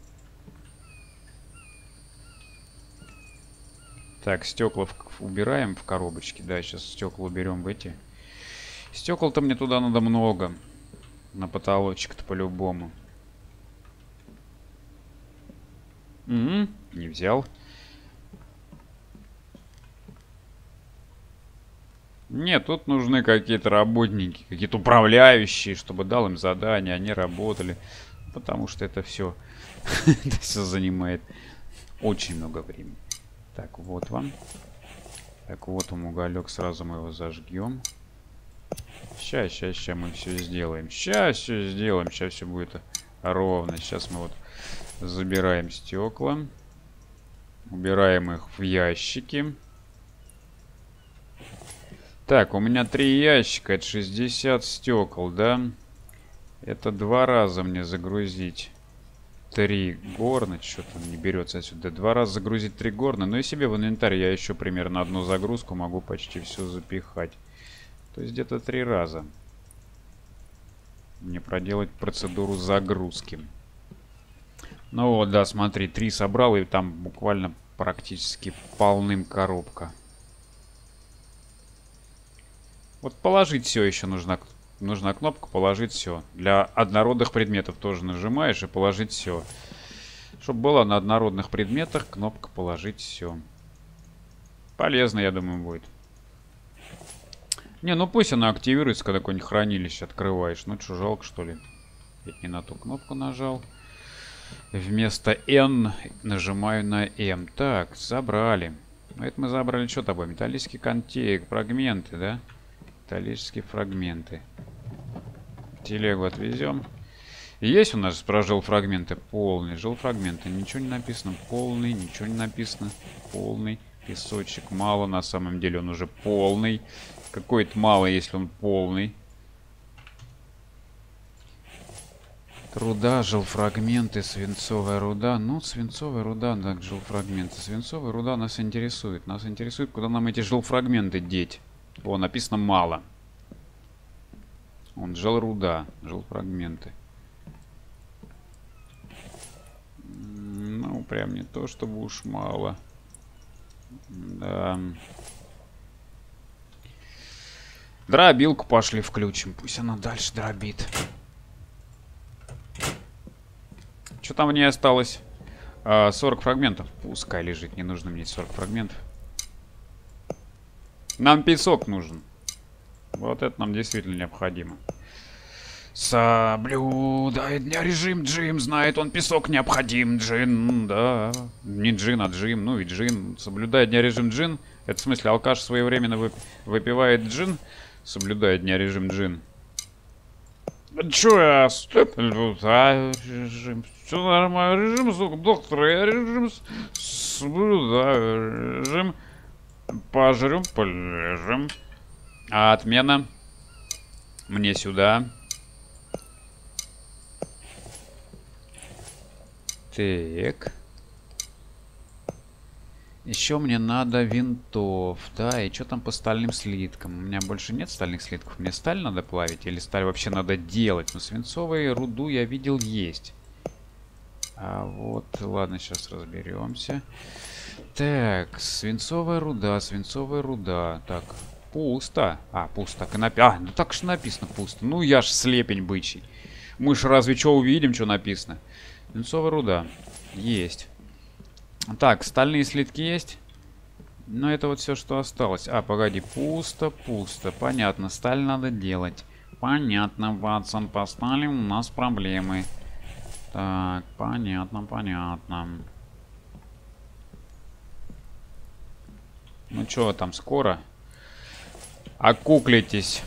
Так, стекла убираем в коробочки. Да, сейчас стекла уберем в эти. Стекол-то мне туда надо много. На потолочек-то по-любому. Угу, не взял. Нет, тут нужны какие-то работники, какие-то управляющие, чтобы дал им задание, они работали. Потому что это все занимает очень много времени. Так, вот вам. Так, вот он уголек, сразу мы его зажгем. Ща мы все сделаем. Сейчас все сделаем, сейчас все будет ровно. Сейчас мы вот забираем стекла. Убираем их в ящики. Так, у меня 3 ящика, это 60 стекол, да? Это 2 раза мне загрузить 3 горна. Что-то не берется отсюда. 2 раза загрузить 3 горна. Но и себе в инвентарь я еще примерно одну загрузку могу почти все запихать. То есть где-то 3 раза мне проделать процедуру загрузки. Ну вот, да, смотри, 3 собрал, и там буквально практически полным коробка. Вот положить все еще нужна кнопка положить все. Для однородных предметов тоже нажимаешь и положить все. Чтобы было на однородных предметах кнопка положить все. Полезно, я думаю, будет. Не, ну пусть она активируется, когда какое-нибудь хранилище открываешь. Ну что, жалко, что ли? Я не на ту кнопку нажал. Вместо N нажимаю на M. Так, забрали. Это мы забрали что тобой? Металлический контейнер, фрагменты, да? Металлические фрагменты. Телегу отвезем. Есть у нас про жилфрагменты? Полный. Жилфрагменты. Ничего не написано. Полный. Ничего не написано. Полный. Песочек. Мало на самом деле. Он уже полный. Какой-то мало, если он полный. Руда, жилфрагменты, свинцовая руда. Ну, свинцовая руда, так, жилфрагменты. Свинцовая руда нас интересует. Нас интересует, куда нам эти жилфрагменты деть. О, написано мало. Он жилруда, жилфрагменты. Ну, прям не то, чтобы уж мало. Да. Дробилку пошли включим. Пусть она дальше дробит. Что там в ней осталось? 40 фрагментов. Пускай лежит. Не нужно мне 40 фрагментов. Нам песок нужен. Вот это нам действительно необходимо. Соблюдает дня режим Джим. Знает он песок необходим. Джин, да. Не Джин, а Джим. Ну и Джин. Соблюдает дня режим Джин. Это в смысле алкаш своевременно выпивает джин. Соблюдает дня режим Джин. Чё я соблюдаю режим? Все нормально. Режим, звук доктора. Я режим соблюдаю. Режим. Пожрем, полежим. А отмена. Мне сюда. Так. Еще мне надо винтов. Да, и что там по стальным слиткам? У меня больше нет стальных слитков. Мне сталь надо плавить или сталь вообще надо делать? Но свинцовую руду я видел есть. А вот, ладно, сейчас разберемся. Так, свинцовая руда, свинцовая руда. Так, пусто. А, пусто. А, ну так что написано пусто. Ну я ж слепень бычий. Мы ж разве что увидим, что написано. Свинцовая руда. Есть. Так, стальные слитки есть. Но это вот все, что осталось. А, погоди, пусто, пусто. Понятно, сталь надо делать. Понятно, Ватсон, по стали у нас проблемы. Так, понятно, понятно. Ну чё там, скоро? Окуклитесь.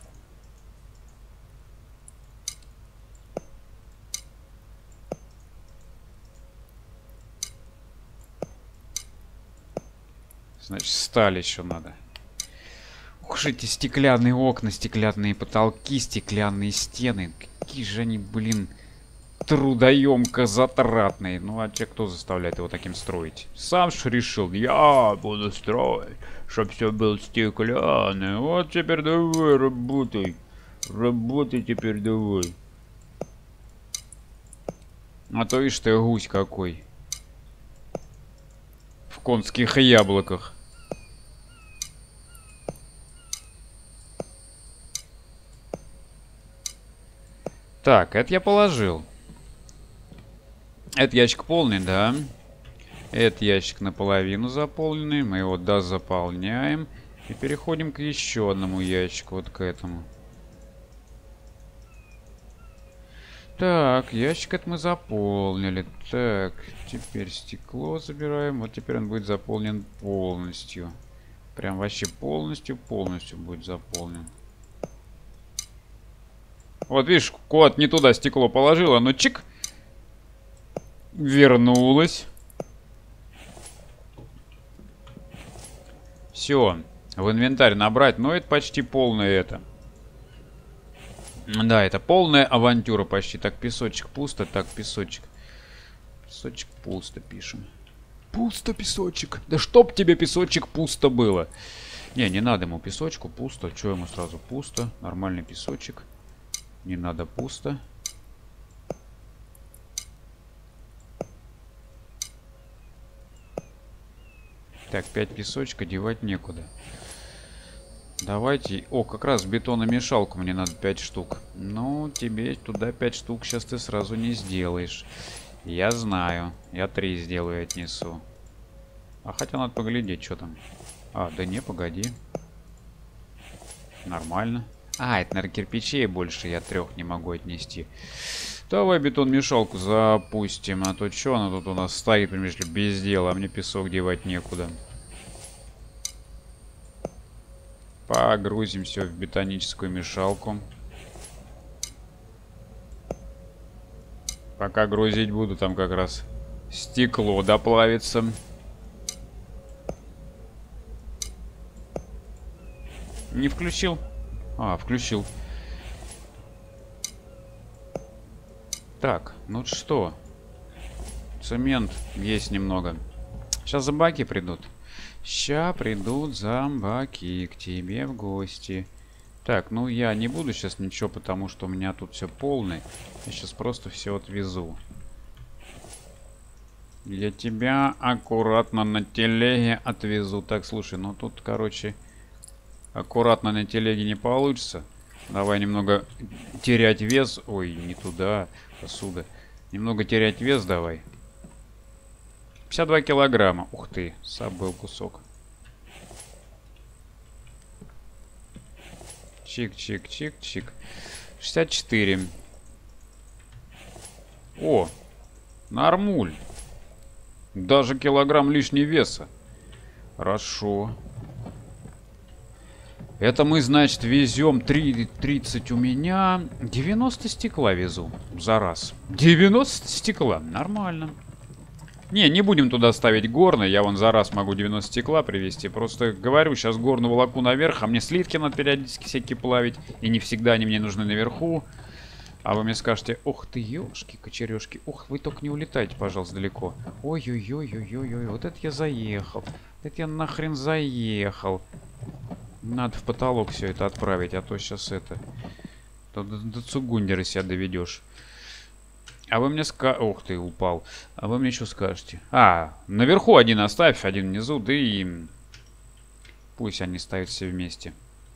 Значит, сталь еще надо. Ух уж эти стеклянные окна, стеклянные потолки, стеклянные стены. Какие же они, блин, трудоемко затратные. Ну а че кто заставляет его таким строить? Сам ж решил, я буду строить, чтоб все было стеклянное. Вот теперь давай, работай. Работай теперь давай. А то ишь ты гусь какой. В конских яблоках. Так, это я положил. Этот ящик полный, да. Этот ящик наполовину заполненный. Мы его дозаполняем. И переходим к еще одному ящику, вот к этому. Так, ящик это мы заполнили. Так, теперь стекло забираем. Вот теперь он будет заполнен полностью. Прям вообще полностью будет заполнен. Вот видишь, кот не туда стекло положил, оно чик. Вернулось. Все. В инвентарь набрать, но это почти полное это. Да, это полная авантюра почти. Так, песочек пусто. Так, песочек. Песочек пусто пишем. Пусто, песочек. Да чтоб тебе песочек пусто было. Не надо ему песочку пусто. Че ему сразу пусто? Нормальный песочек. Не надо пусто. Так, 5 песочка девать некуда. Давайте. О, как раз бетономешалку мне надо 5 штук. Ну, тебе туда 5 штук сейчас ты сразу не сделаешь. Я знаю. Я 3 сделаю и отнесу. А хотя надо поглядеть, что там. А, да не, погоди. Нормально. А, это, наверное, кирпичей больше. Я 3 не могу отнести. Давай бетон-мешалку запустим. А то что она тут у нас стоит, понимаешь ли, без дела. А мне песок девать некуда. Погрузим все в бетоническую мешалку. Пока грузить буду, там как раз стекло доплавится. Не включил? А, включил. Так, ну что? Цемент есть немного. Сейчас зомбаки придут. Ща придут зомбаки к тебе в гости. Так, ну я не буду сейчас ничего, потому что у меня тут все полное. Я сейчас просто все отвезу. Я тебя аккуратно на телеге отвезу. Так, слушай, ну тут, короче, аккуратно на телеге не получится. Давай немного терять вес. Ой, не туда, посуда. Немного терять вес давай. 52 килограмма. Ух ты, забыл кусок. Чик-чик-чик-чик. 64. О, нормуль. Даже килограмм лишнего веса. Хорошо. Это мы, значит, везем 30 у меня. 90 стекла везу за раз. 90 стекла. Нормально. Не будем туда ставить горны. Я вон за раз могу 90 стекла привезти. Просто говорю, сейчас горну волоку наверх, а мне слитки надо периодически всякие плавить. И не всегда они мне нужны наверху. А вы мне скажете, ох ты, ёшки, кочерёшки. Ух, вы только не улетайте, пожалуйста, далеко. Ой-ой-ой-ой-ой-ой, вот это я заехал. Это я нахрен заехал. Надо в потолок все это отправить, а то сейчас это... То до Цугундера себя доведешь. А вы мне скажете... Ух ты, упал. А вы мне что скажете? А, наверху один оставь, один внизу, да и... Пусть они ставят все вместе.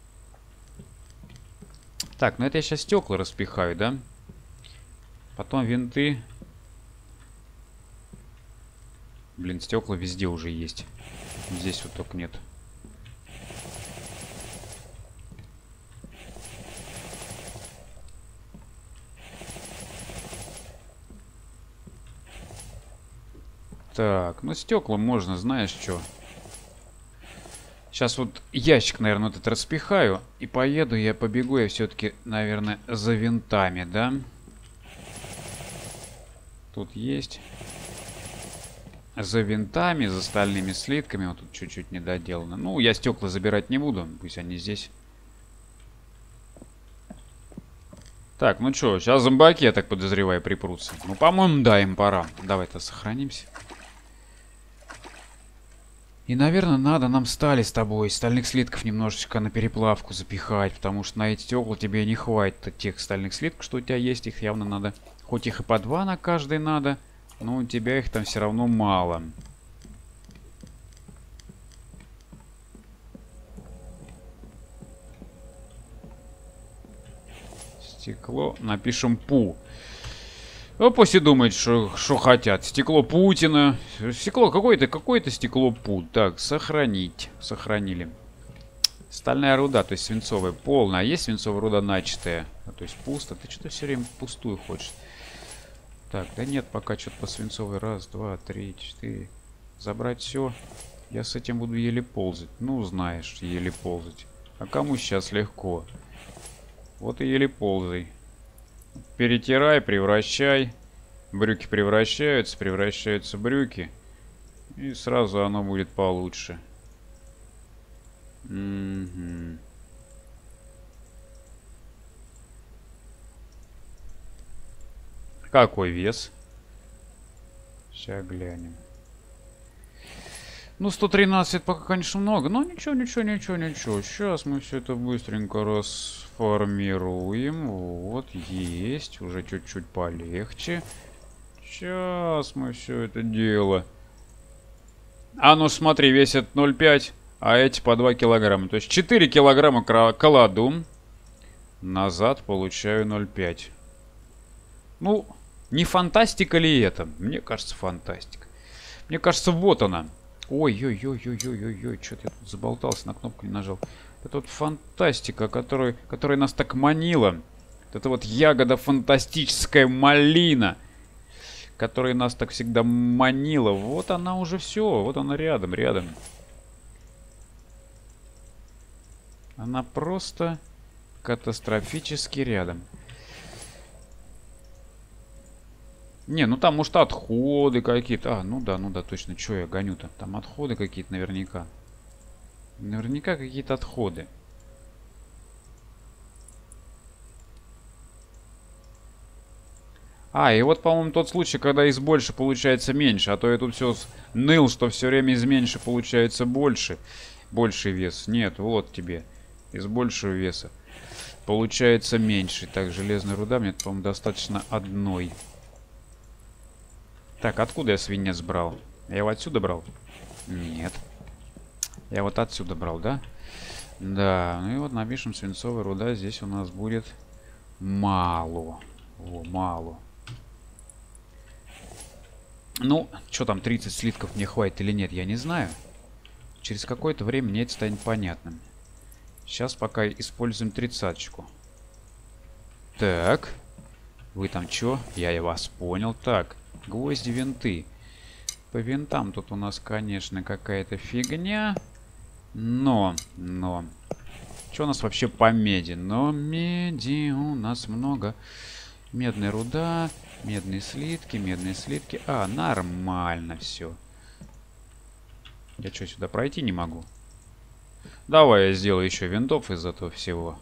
Так, ну это я сейчас стекла распихаю, да? Потом винты. Блин, стекла везде уже есть. Здесь вот только нет. Так, ну стекла можно, знаешь что? Сейчас вот ящик, наверное, вот этот распихаю. И поеду, я побегу, я все-таки, наверное, за винтами, да? Тут есть. За винтами, за стальными слитками. Вот тут чуть-чуть не доделано. Ну, я стекла забирать не буду. Пусть они здесь. Так, ну что, сейчас зомбаки, я так подозреваю, припрутся. Ну, по-моему, да, им пора. Давай-то сохранимся. И, наверное, надо нам стали с тобой, стальных слитков немножечко на переплавку запихать, потому что на эти стекла тебе не хватит тех стальных слитков, что у тебя есть, их явно надо, хоть их и по 2 на каждый надо, но у тебя их там все равно мало. Стекло, напишем пу. Ну, пусть и думают, что хотят. Стекло Путина. Стекло какое-то стекло Пут. Так, сохранить. Сохранили. Стальная руда, то есть свинцовая, полная. А есть свинцовая руда начатая? То есть пусто. Ты что-то все время пустую хочешь. Так, да нет, пока что-то по свинцовой. Раз, два, три, четыре. Забрать все. Я с этим буду еле ползать. Ну, знаешь, еле ползать. А кому сейчас легко? Вот и еле ползай. Перетирай, превращай. Брюки превращаются брюки. И сразу оно будет получше. Угу. Какой вес? Сейчас глянем. Ну, 113 пока, конечно, много. Но ничего. Сейчас мы все это быстренько расформируем. Вот, есть. Уже чуть-чуть полегче. Сейчас мы все это дело. А ну смотри, весит 0,5, а эти по 2 килограмма. То есть 4 килограмма кладу. Назад получаю 0,5. Ну, не фантастика ли это? Мне кажется, фантастика. Мне кажется, вот она. Ой-ой-ой-ой-ой-ой-ой, что-то я тут заболтался, на кнопку не нажал. Это вот фантастика, которая нас так манила. Это вот ягода фантастическая малина, которая нас так всегда манила. Вот она уже все, вот она рядом. Она просто катастрофически рядом. Не, ну там, может, отходы какие-то. А, ну да, точно. Че я гоню-то? Там отходы какие-то наверняка. Наверняка какие-то отходы. А, и вот, по-моему, тот случай, когда из больше получается меньше. А то я тут все ныл, что все время из меньше получается больше. Больший вес. Нет, вот тебе. Из большего веса получается меньше. Так, железная руда. Мне, по-моему, достаточно одной. Так, откуда я свинец брал? Я его отсюда брал? Нет. Я вот отсюда брал, да? Да, ну и вот напишем свинцовая руда. Здесь у нас будет мало. О, мало. Ну, что там, 30 слитков мне хватит или нет, я не знаю. Через какое-то время мне это станет понятным. Сейчас пока используем 30-очку. Так. Вы там что? Я вас понял. Так. Гвозди, винты. По винтам тут у нас, конечно, какая-то фигня. Но. Что у нас вообще по меди? Но меди у нас много. Медная руда, медные слитки. А, нормально все. Я что, сюда пройти не могу? Давай я сделаю еще винтов из этого всего.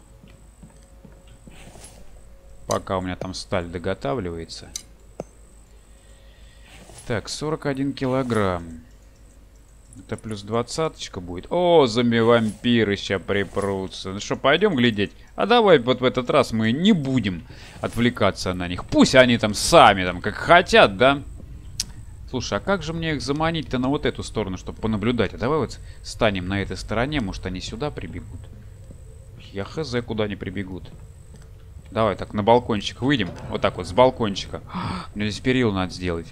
Пока у меня там сталь доготавливается. Так, 41 килограмм. Это плюс 20 будет. О, зомби-вампиры сейчас припрутся. Ну что, пойдем глядеть? А давай вот в этот раз мы не будем отвлекаться на них. Пусть они там сами, там, как хотят, да? Слушай, а как же мне их заманить-то на вот эту сторону, чтобы понаблюдать? А давай вот станем на этой стороне, может они сюда прибегут. Я хз, куда они прибегут. Давай так на балкончик выйдем. Вот так вот, с балкончика. Мне здесь перил надо сделать.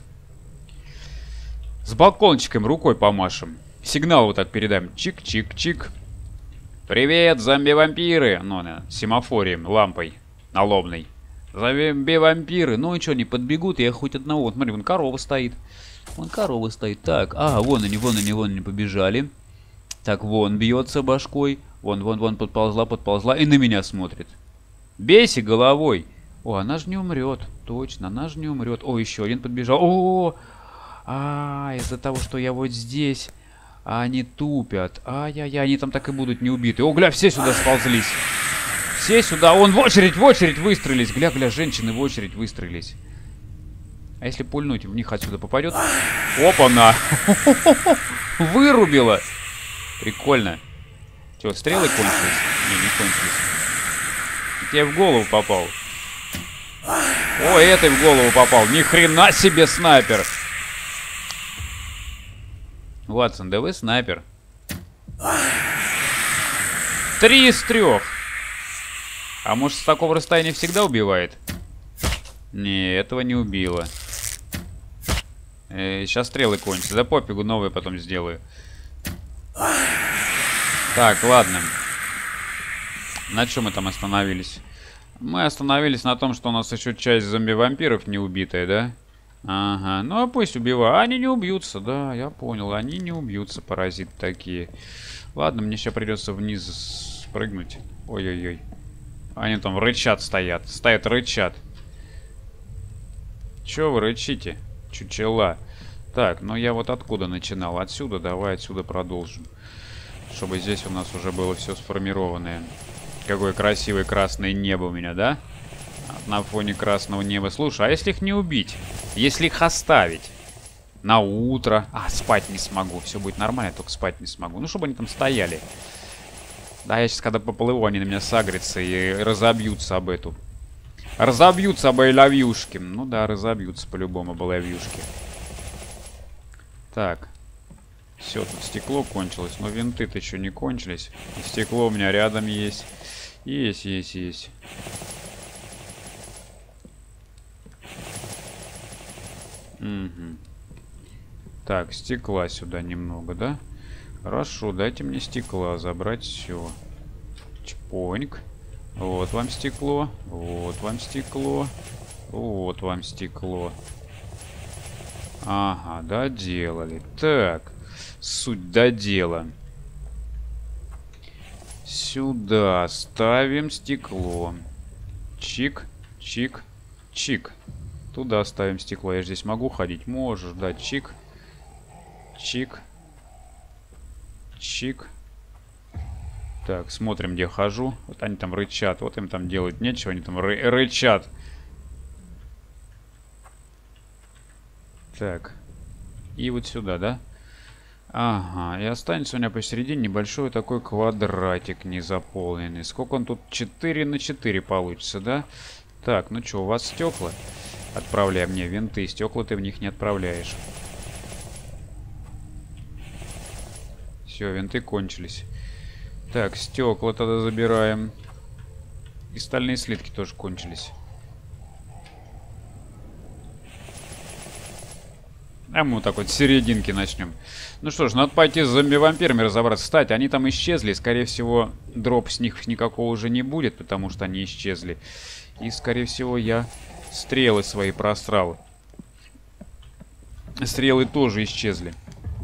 С балкончиком рукой помашем. Сигнал вот так передаем. Чик-чик-чик. Привет, зомби-вампиры. Ну, на семафоре, лампой налобной. Зомби-вампиры. Ну и что, не подбегут? Я хоть одного. Вот смотри, вон корова стоит. Вон корова стоит. Так, вон они побежали. Так, вон бьется башкой. Вон, подползла. И на меня смотрит. Бейся головой. О, она же не умрет. Точно, она же не умрет. О, еще один подбежал. О, из-за того, что я вот здесь, они тупят. Ай-яй-яй, они там так и будут не убиты. О, гля, все сюда сползлись. Все сюда. Он в очередь выстроились. Гля, женщины в очередь выстроились. А если пульнуть, в них отсюда попадет? Опа-на! Вырубила! Прикольно. Че, стрелы кончились? Не кончились. Я в голову попал. О, этой в голову попал. Ни хрена себе снайпер. Ватсон, да вы снайпер. 3 из 3. А может, с такого расстояния всегда убивает? Не, этого не убило. Сейчас стрелы кончатся. Да пофигу, новые потом сделаю. Так, ладно. На чем мы там остановились? Мы остановились на том, что у нас еще часть зомби-вампиров не убитая, да? Ага, ну а пусть убивают. Они не убьются, да, я понял. Они не убьются, паразиты такие. Ладно, мне сейчас придется вниз спрыгнуть. Ой-ой-ой. Они там рычат стоят. Стоят, рычат. Че вы рычите? Чучела. Так, ну я вот откуда начинал? Отсюда, давай отсюда продолжим. Чтобы здесь у нас уже было все сформированное. Какое красивое красное небо у меня, да? На фоне красного неба. Слушай, а если их не убить? Если их оставить? На утро. Спать не смогу. Все будет нормально, только спать не смогу. Ну, чтобы они там стояли. Да, я сейчас, когда поплыву, они на меня сагрятся и разобьются об эту. Разобьются об лавьюшки. Ну да, разобьются по-любому об лавьюшки. Так. Все, тут стекло кончилось. Но винты-то еще не кончились. И стекло у меня рядом есть. Есть. Угу. Так, стекла сюда немного, да? Хорошо, дайте мне стекла забрать все. Чпоньк. Вот вам стекло. Вот вам стекло. Вот вам стекло. Ага, доделали. Так, суть до дела. Сюда ставим стекло. Чик, чик, чик. Туда ставим стекло. Я же здесь могу ходить? Можешь, да, чик. Чик. Чик. Так, смотрим, где хожу. Вот они там рычат. Вот им там делать нечего. Они там рычат. Так. И вот сюда, да? Ага. И останется у меня посередине небольшой такой квадратик незаполненный. Сколько он тут? 4 на 4 получится, да? Так, ну что, у вас стекла? Отправляй мне винты. Стекла ты в них не отправляешь. Все, винты кончились. Так, стекла тогда забираем. И стальные слитки тоже кончились. А мы вот так вот с серединки начнем. Ну что ж, надо пойти с зомби-вампирами разобраться. Кстати, они там исчезли. Скорее всего, дроп с них никакого уже не будет, потому что они исчезли. И, скорее всего, я стрелы свои просрал. Стрелы тоже исчезли.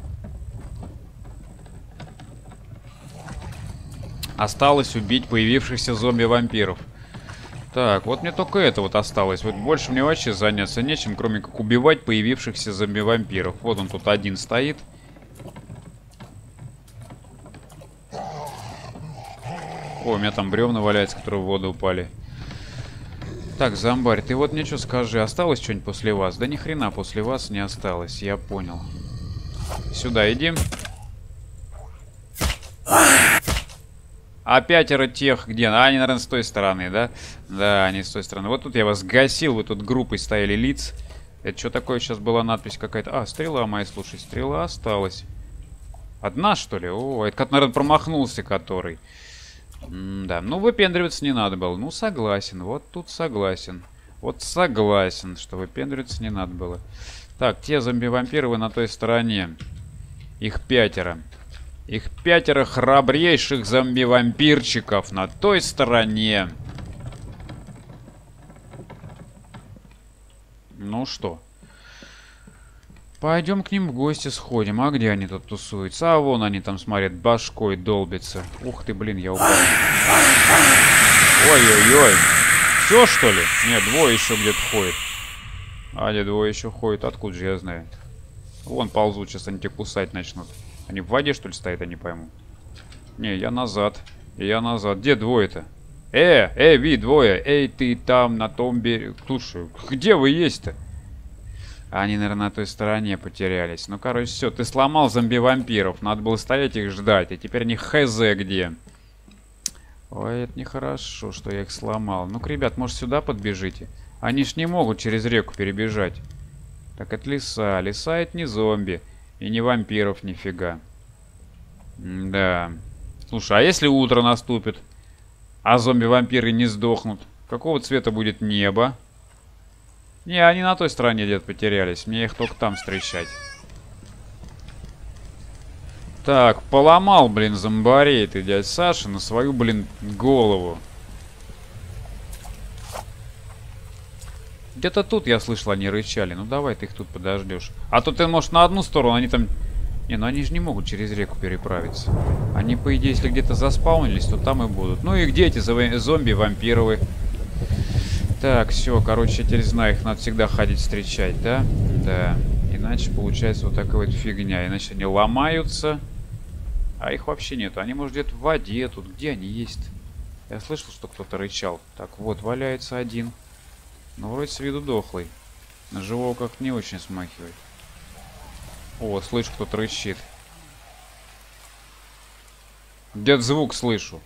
Осталось убить появившихся зомби-вампиров. Так, вот мне только это вот осталось. Вот больше мне вообще заняться нечем, кроме как убивать появившихся зомби-вампиров. Вот он тут один стоит. О, у меня там бревна валяются, которые в воду упали. Так, зомбарь, ты вот мне что скажи, осталось что-нибудь после вас? Да ни хрена после вас не осталось, я понял. Сюда иди. А пятеро тех где? А, они, наверное, с той стороны, да? Да, они с той стороны. Вот тут я вас гасил, вы тут группой стояли лиц. Это что такое? Сейчас была надпись какая-то. А, стрела моя, слушай, стрела осталась. Одна, что ли? О, это, наверное, промахнулся который. Да, ну выпендриваться не надо было. Ну, согласен, вот тут согласен. Вот согласен, что выпендриваться не надо было. Так, те зомби-вампиры вы на той стороне. Их пятеро. Их пятеро храбрейших зомби-вампирчиков на той стороне. Ну что? Пойдем к ним в гости сходим. А где они тут тусуются? А вон они там, смотрят, башкой долбятся. Ух ты, блин, я упал. Ой-ой-ой. Все, что ли? Нет, двое еще где-то ходят. А где двое еще ходят? Откуда же я знаю? Вон ползут, сейчас они тебя кусать начнут. Они в воде, что ли, стоят, я не пойму. Не, я назад. Я назад. Где двое-то? Ви, двое. Эй, ты там, на том берегу. Слушай, где вы есть-то? Они, наверное, на той стороне потерялись. Ну, короче, все, ты сломал зомби-вампиров. Надо было стоять их ждать. А теперь они хз где. Ой, это нехорошо, что я их сломал. Ну-ка, ребят, может, сюда подбежите? Они ж не могут через реку перебежать. Так, это лиса. Лиса — это не зомби. И не вампиров нифига. Да. Слушай, а если утро наступит? А зомби-вампиры не сдохнут? Какого цвета будет небо? Не, они на той стороне где-то потерялись. Мне их только там встречать. Так, поломал, блин, зомбарей ты, дядь Саша, на свою, блин, голову. Где-то тут я слышал, они рычали. Ну давай ты их тут подождешь. А то ты, может, на одну сторону, они там... Не, ну они же не могут через реку переправиться. Они, по идее, если где-то заспаунились, то там и будут. Ну и где эти зомби-вампировы? Так, все, короче, я теперь знаю, их надо всегда ходить встречать, да? Да. Иначе получается вот такая вот фигня. Иначе они ломаются. А их вообще нету. Они, может, где-то в воде тут. Где они есть? Я слышал, что кто-то рычал. Так, вот, валяется один. Ну, вроде с виду дохлый. На живого как не очень смахивает. О, слышу, кто-то рычит. Где-то звук слышу.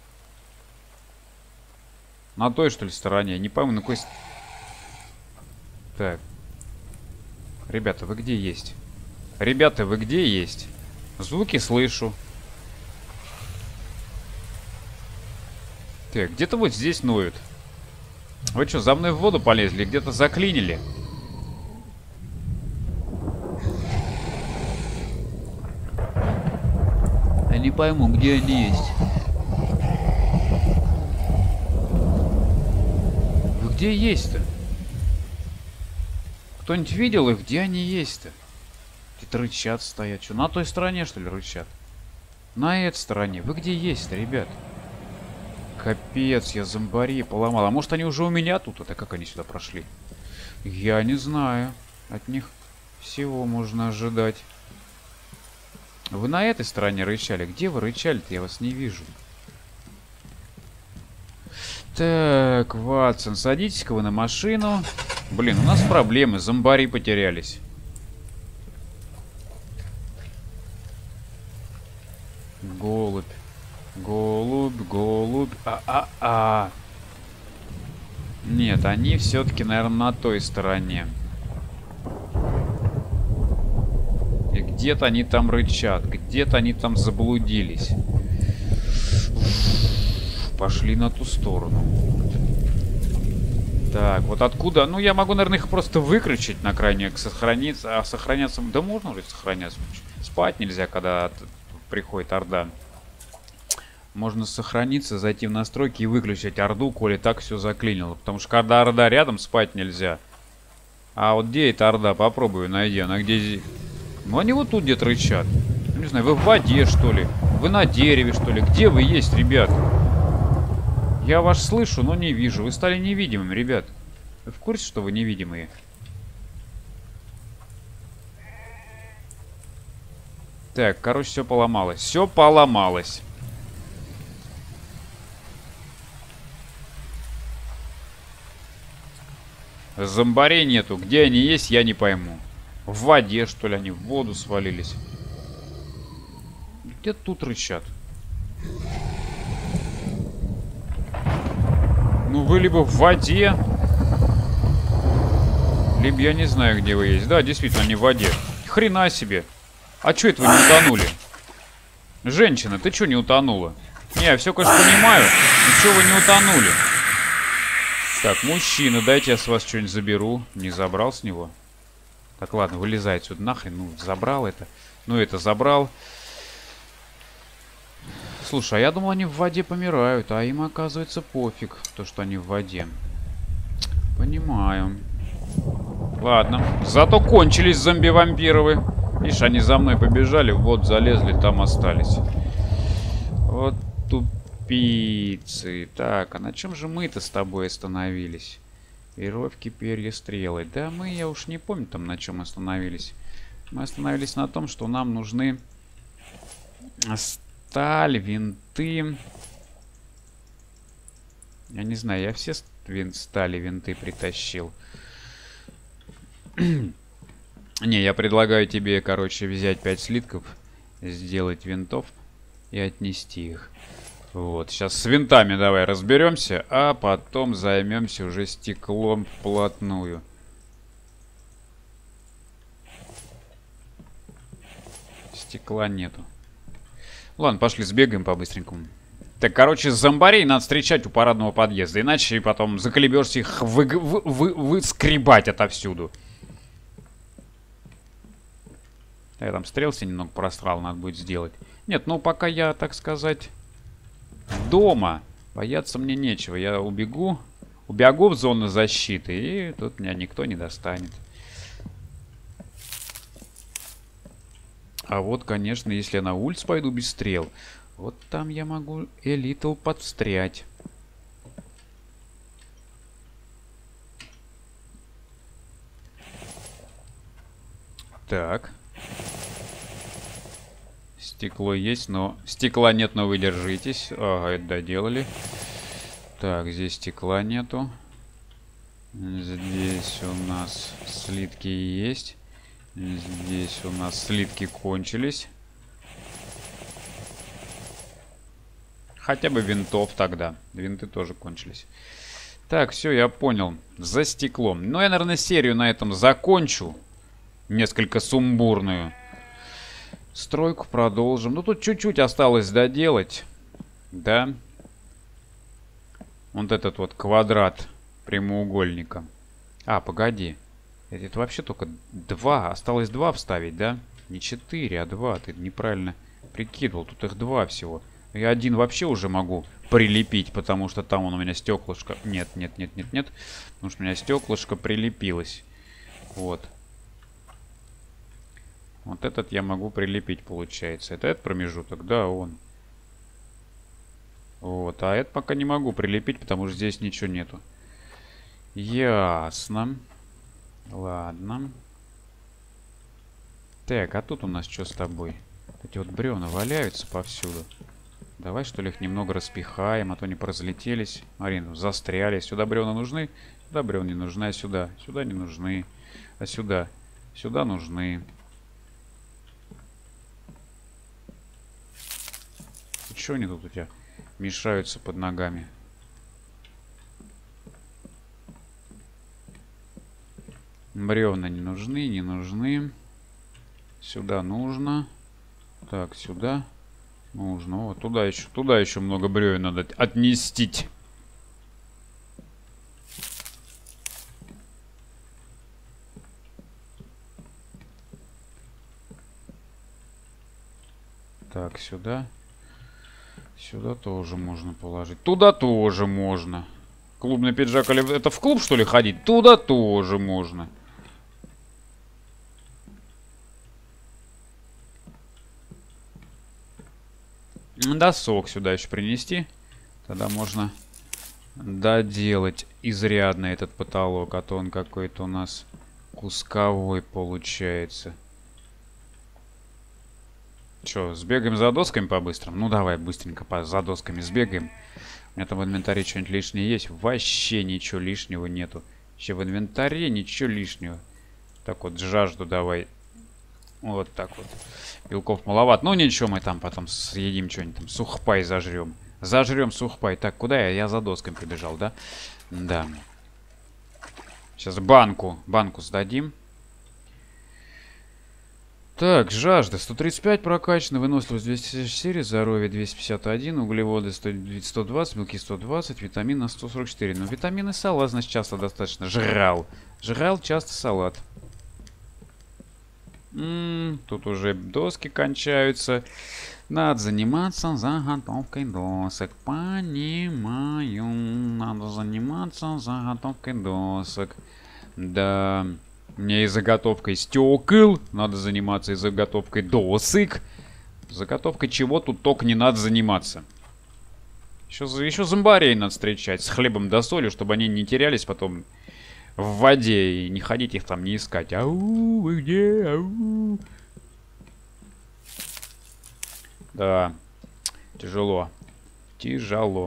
На той, что ли, стороне? Не пойму, на какой... Так. Ребята, вы где есть? Ребята, вы где есть? Звуки слышу. Так, где-то вот здесь ноют. Вы что, за мной в воду полезли? Где-то заклинили? Я не пойму, где они есть. Вы где есть-то? Кто-нибудь видел их? Где они есть-то? Где-то рычат стоят. Что, на той стороне, что ли, рычат? На этой стороне. Вы где есть-то, ребят? Капец, я зомбари поломал. А может, они уже у меня тут? Это как они сюда прошли? Я не знаю. От них всего можно ожидать. Вы на этой стороне рычали? Где вы рычали-то? Я вас не вижу. Так, Ватсон, садитесь-ка вы на машину. Блин, у нас проблемы. Зомбари потерялись. Голубь. Голубь, голубь. Нет, они все-таки, наверное, на той стороне. И где-то они там рычат. Где-то они там заблудились. Пошли на ту сторону. Так, вот откуда? Ну, я могу, наверное, их просто выключить на крайне, сохраниться. А сохраняться... Да можно вроде сохраняться. Спать нельзя, когда приходит орда. Можно сохраниться, зайти в настройки и выключить орду, коли так все заклинило. Потому что когда орда рядом, спать нельзя. А вот где эта орда? Попробую, найди. Она где... Ну, они вот тут где-то рычат. Не знаю, вы в воде, что ли? Вы на дереве, что ли? Где вы есть, ребят? Я вас слышу, но не вижу. Вы стали невидимыми, ребят. Вы в курсе, что вы невидимые? Так, короче, все поломалось. Все поломалось. Зомбарей нету. Где они есть, я не пойму. В воде, что ли, они в воду свалились. Где тут рычат? Ну, вы либо в воде, либо я не знаю, где вы есть. Да, действительно, они в воде. Хрена себе. А чё это вы не утонули? Женщина, ты чё не утонула? Не, я все, конечно, понимаю. Но чё вы не утонули? Так, мужчина, дайте я с вас что-нибудь заберу. Не забрал с него? Так, ладно, вылезай отсюда нахрен. Ну, забрал это. Ну, это забрал. Слушай, а я думал, они в воде помирают. А им, оказывается, пофиг, то, что они в воде. Понимаю. Ладно. Зато кончились зомби-вампировы. Видишь, они за мной побежали, вот залезли, там остались. Вот тупицы. Так, а на чем же мы-то с тобой остановились? Веревки, перья, стрелы. Да мы, я уж не помню там, на чем остановились. Мы остановились на том, что нам нужны сталь, винты. Я не знаю, я все стали, винты притащил. Не, я предлагаю тебе, короче, взять 5 слитков, сделать винтов и отнести их. Вот, сейчас с винтами давай разберемся, а потом займемся уже стеклом вплотную. Стекла нету. Ладно, пошли сбегаем по-быстренькому. Так, короче, зомбарей надо встречать у парадного подъезда, иначе потом заколебешься их выскребать отовсюду. Я там стрел себе немного просрал, надо будет сделать. Нет, ну пока я, так сказать, дома, бояться мне нечего. Я убегу в зону защиты, и тут меня никто не достанет. А вот, конечно, если я на улицу пойду без стрел, вот там я могу элитл подстрять. Так. Стекло есть, но... Стекла нет, но вы держитесь. Ага, это доделали. Так, здесь стекла нету. Здесь у нас слитки есть. Здесь у нас слитки кончились. Хотя бы винтов тогда. Винты тоже кончились. Так, все, я понял. За стеклом. Ну, я, наверное, серию на этом закончу. Несколько сумбурную. Стройку продолжим. Ну, тут чуть-чуть осталось доделать. Да. Вот этот вот квадрат прямоугольника. А, погоди. Это вообще только 2. Осталось 2 вставить, да? Не 4, а 2. Ты неправильно прикидывал. Тут их 2 всего. Я один вообще уже могу прилепить, потому что там он у меня стеклышко... Нет. Потому что у меня стеклышко прилепилось. Вот. Вот этот я могу прилепить, получается. Это этот промежуток? Да, он. Вот. А это пока не могу прилепить, потому что здесь ничего нету. Ясно. Ладно. Так, а тут у нас что с тобой? Эти вот бревна валяются повсюду. Давай, что ли, их немного распихаем, а то не поразлетелись. Смотри, ну, застряли. Сюда бревна нужны? Сюда бревна не нужны, а сюда? Сюда не нужны. А сюда? Сюда нужны. Что они тут у тебя мешаются под ногами? Бревна не нужны, не нужны. Сюда нужно. Так, сюда нужно. Вот туда еще много бревен надо отнести. Так, сюда. Сюда тоже можно положить. Туда тоже можно. Клубный пиджак, или это в клуб, что ли, ходить? Туда тоже можно. Досок сюда еще принести. Тогда можно доделать изрядно этот потолок. А то он какой-то у нас кусковой получается. Че, сбегаем за досками по-быстрому? Ну, давай быстренько за досками сбегаем. У меня там в инвентаре что-нибудь лишнее есть? Вообще ничего лишнего нету. Вообще в инвентаре ничего лишнего. Так вот, жажду давай. Вот так вот. Белков маловат. Ну, ничего, мы там потом съедим что-нибудь там. Сухпай зажрем. Зажрем сухпай. Так, куда я? Я за досками прибежал, да? Да. Сейчас банку сдадим. Так, жажда 135 прокачана, выносливость 264, здоровье 251, углеводы 120, белки 120, витамины 144. Но витамины салат, значит, часто достаточно. Жрал часто салат. Тут уже доски кончаются. Надо заниматься заготовкой досок. Понимаю. Надо заниматься заготовкой досок. Да. Мне и заготовкой стекол. Надо заниматься и заготовкой досок. Заготовкой чего тут только не надо заниматься. Еще зомбарей надо встречать с хлебом да солью, чтобы они не терялись потом в воде и не ходить их там не искать. Ау, вы где? Ау. Да. Тяжело. Тяжело.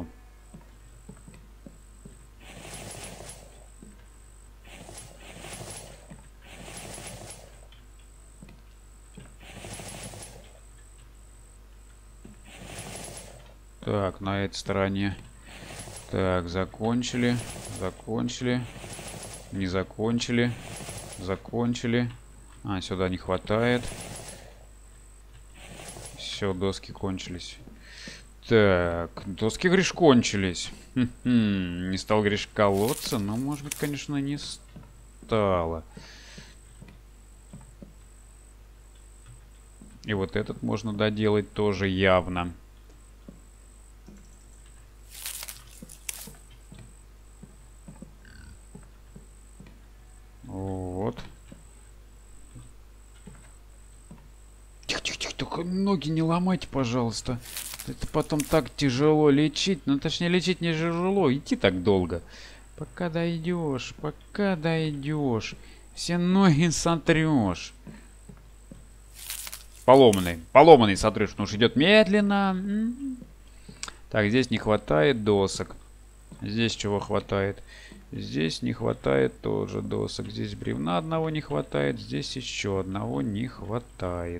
Так, на этой стороне. Так, закончили. Закончили. Не закончили. Закончили. А, сюда не хватает. Все, доски кончились. Так, доски, говоришь, кончились. Не стал, говоришь, колоться, но, может быть, конечно, не стало. И вот этот можно доделать тоже явно. Вот. Тихо-тихо-тихо, только ноги не ломайте, пожалуйста. Это потом так тяжело лечить. Ну, точнее, лечить не тяжело, идти так долго. Пока дойдешь, пока дойдешь. Все ноги сотрешь. Поломанный сотрешь, потому что идет медленно. Так, здесь не хватает досок. Здесь чего хватает? Здесь не хватает тоже досок. Здесь бревна одного не хватает. Здесь еще одного не хватает.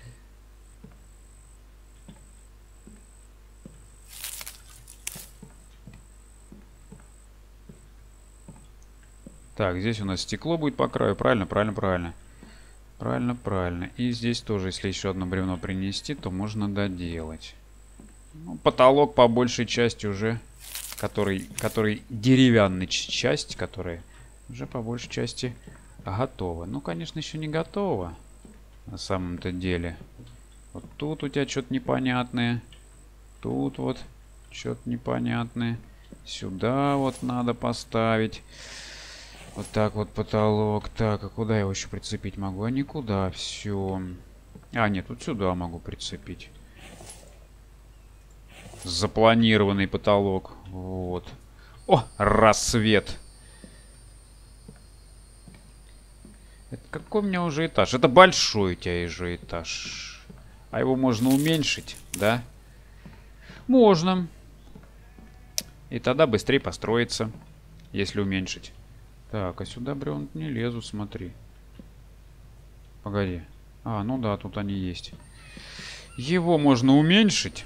Так, здесь у нас стекло будет по краю. Правильно, правильно, правильно. Правильно, правильно. И здесь тоже, если еще одно бревно принести, то можно доделать. Ну, потолок по большей части уже... Который деревянная часть, которая уже по большей части готова. Ну, конечно, еще не готова. На самом-то деле. Вот тут у тебя что-то непонятное. Тут вот что-то непонятное. Сюда вот надо поставить. Вот так вот потолок. Так, а куда я его еще прицепить могу? А никуда. Все. А, нет, вот сюда могу прицепить. Запланированный потолок. Вот. О, рассвет. Это какой у меня уже этаж? Это большой у тебя уже этаж. А его можно уменьшить, да? Можно. И тогда быстрее построится, если уменьшить. Так, а сюда бревна не лезут, смотри. Погоди. А, ну да, тут они есть. Его можно уменьшить.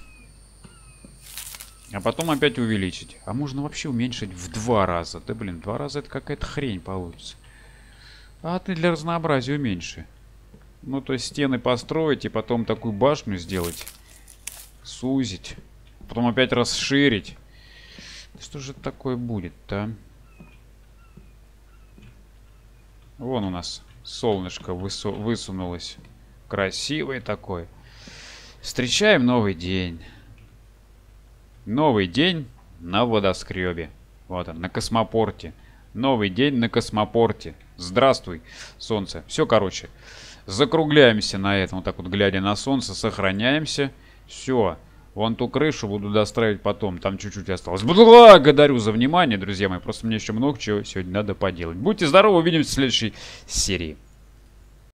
А потом опять увеличить. А можно вообще уменьшить в 2 раза. Да блин, 2 раза это какая-то хрень получится. А ты для разнообразия уменьши. Ну то есть стены построить и потом такую башню сделать. Сузить. Потом опять расширить. Что же такое будет-то? Вон у нас солнышко высунулось. Красивое такое. Встречаем новый день. Новый день на водоскребе. Вот он, на космопорте. Новый день на космопорте. Здравствуй, солнце. Все, короче. Закругляемся на этом. Вот так вот, глядя на солнце. Сохраняемся. Все. Вон ту крышу буду достраивать потом. Там чуть-чуть осталось. Благодарю за внимание, друзья мои. Просто мне еще много чего сегодня надо поделать. Будьте здоровы, увидимся в следующей серии.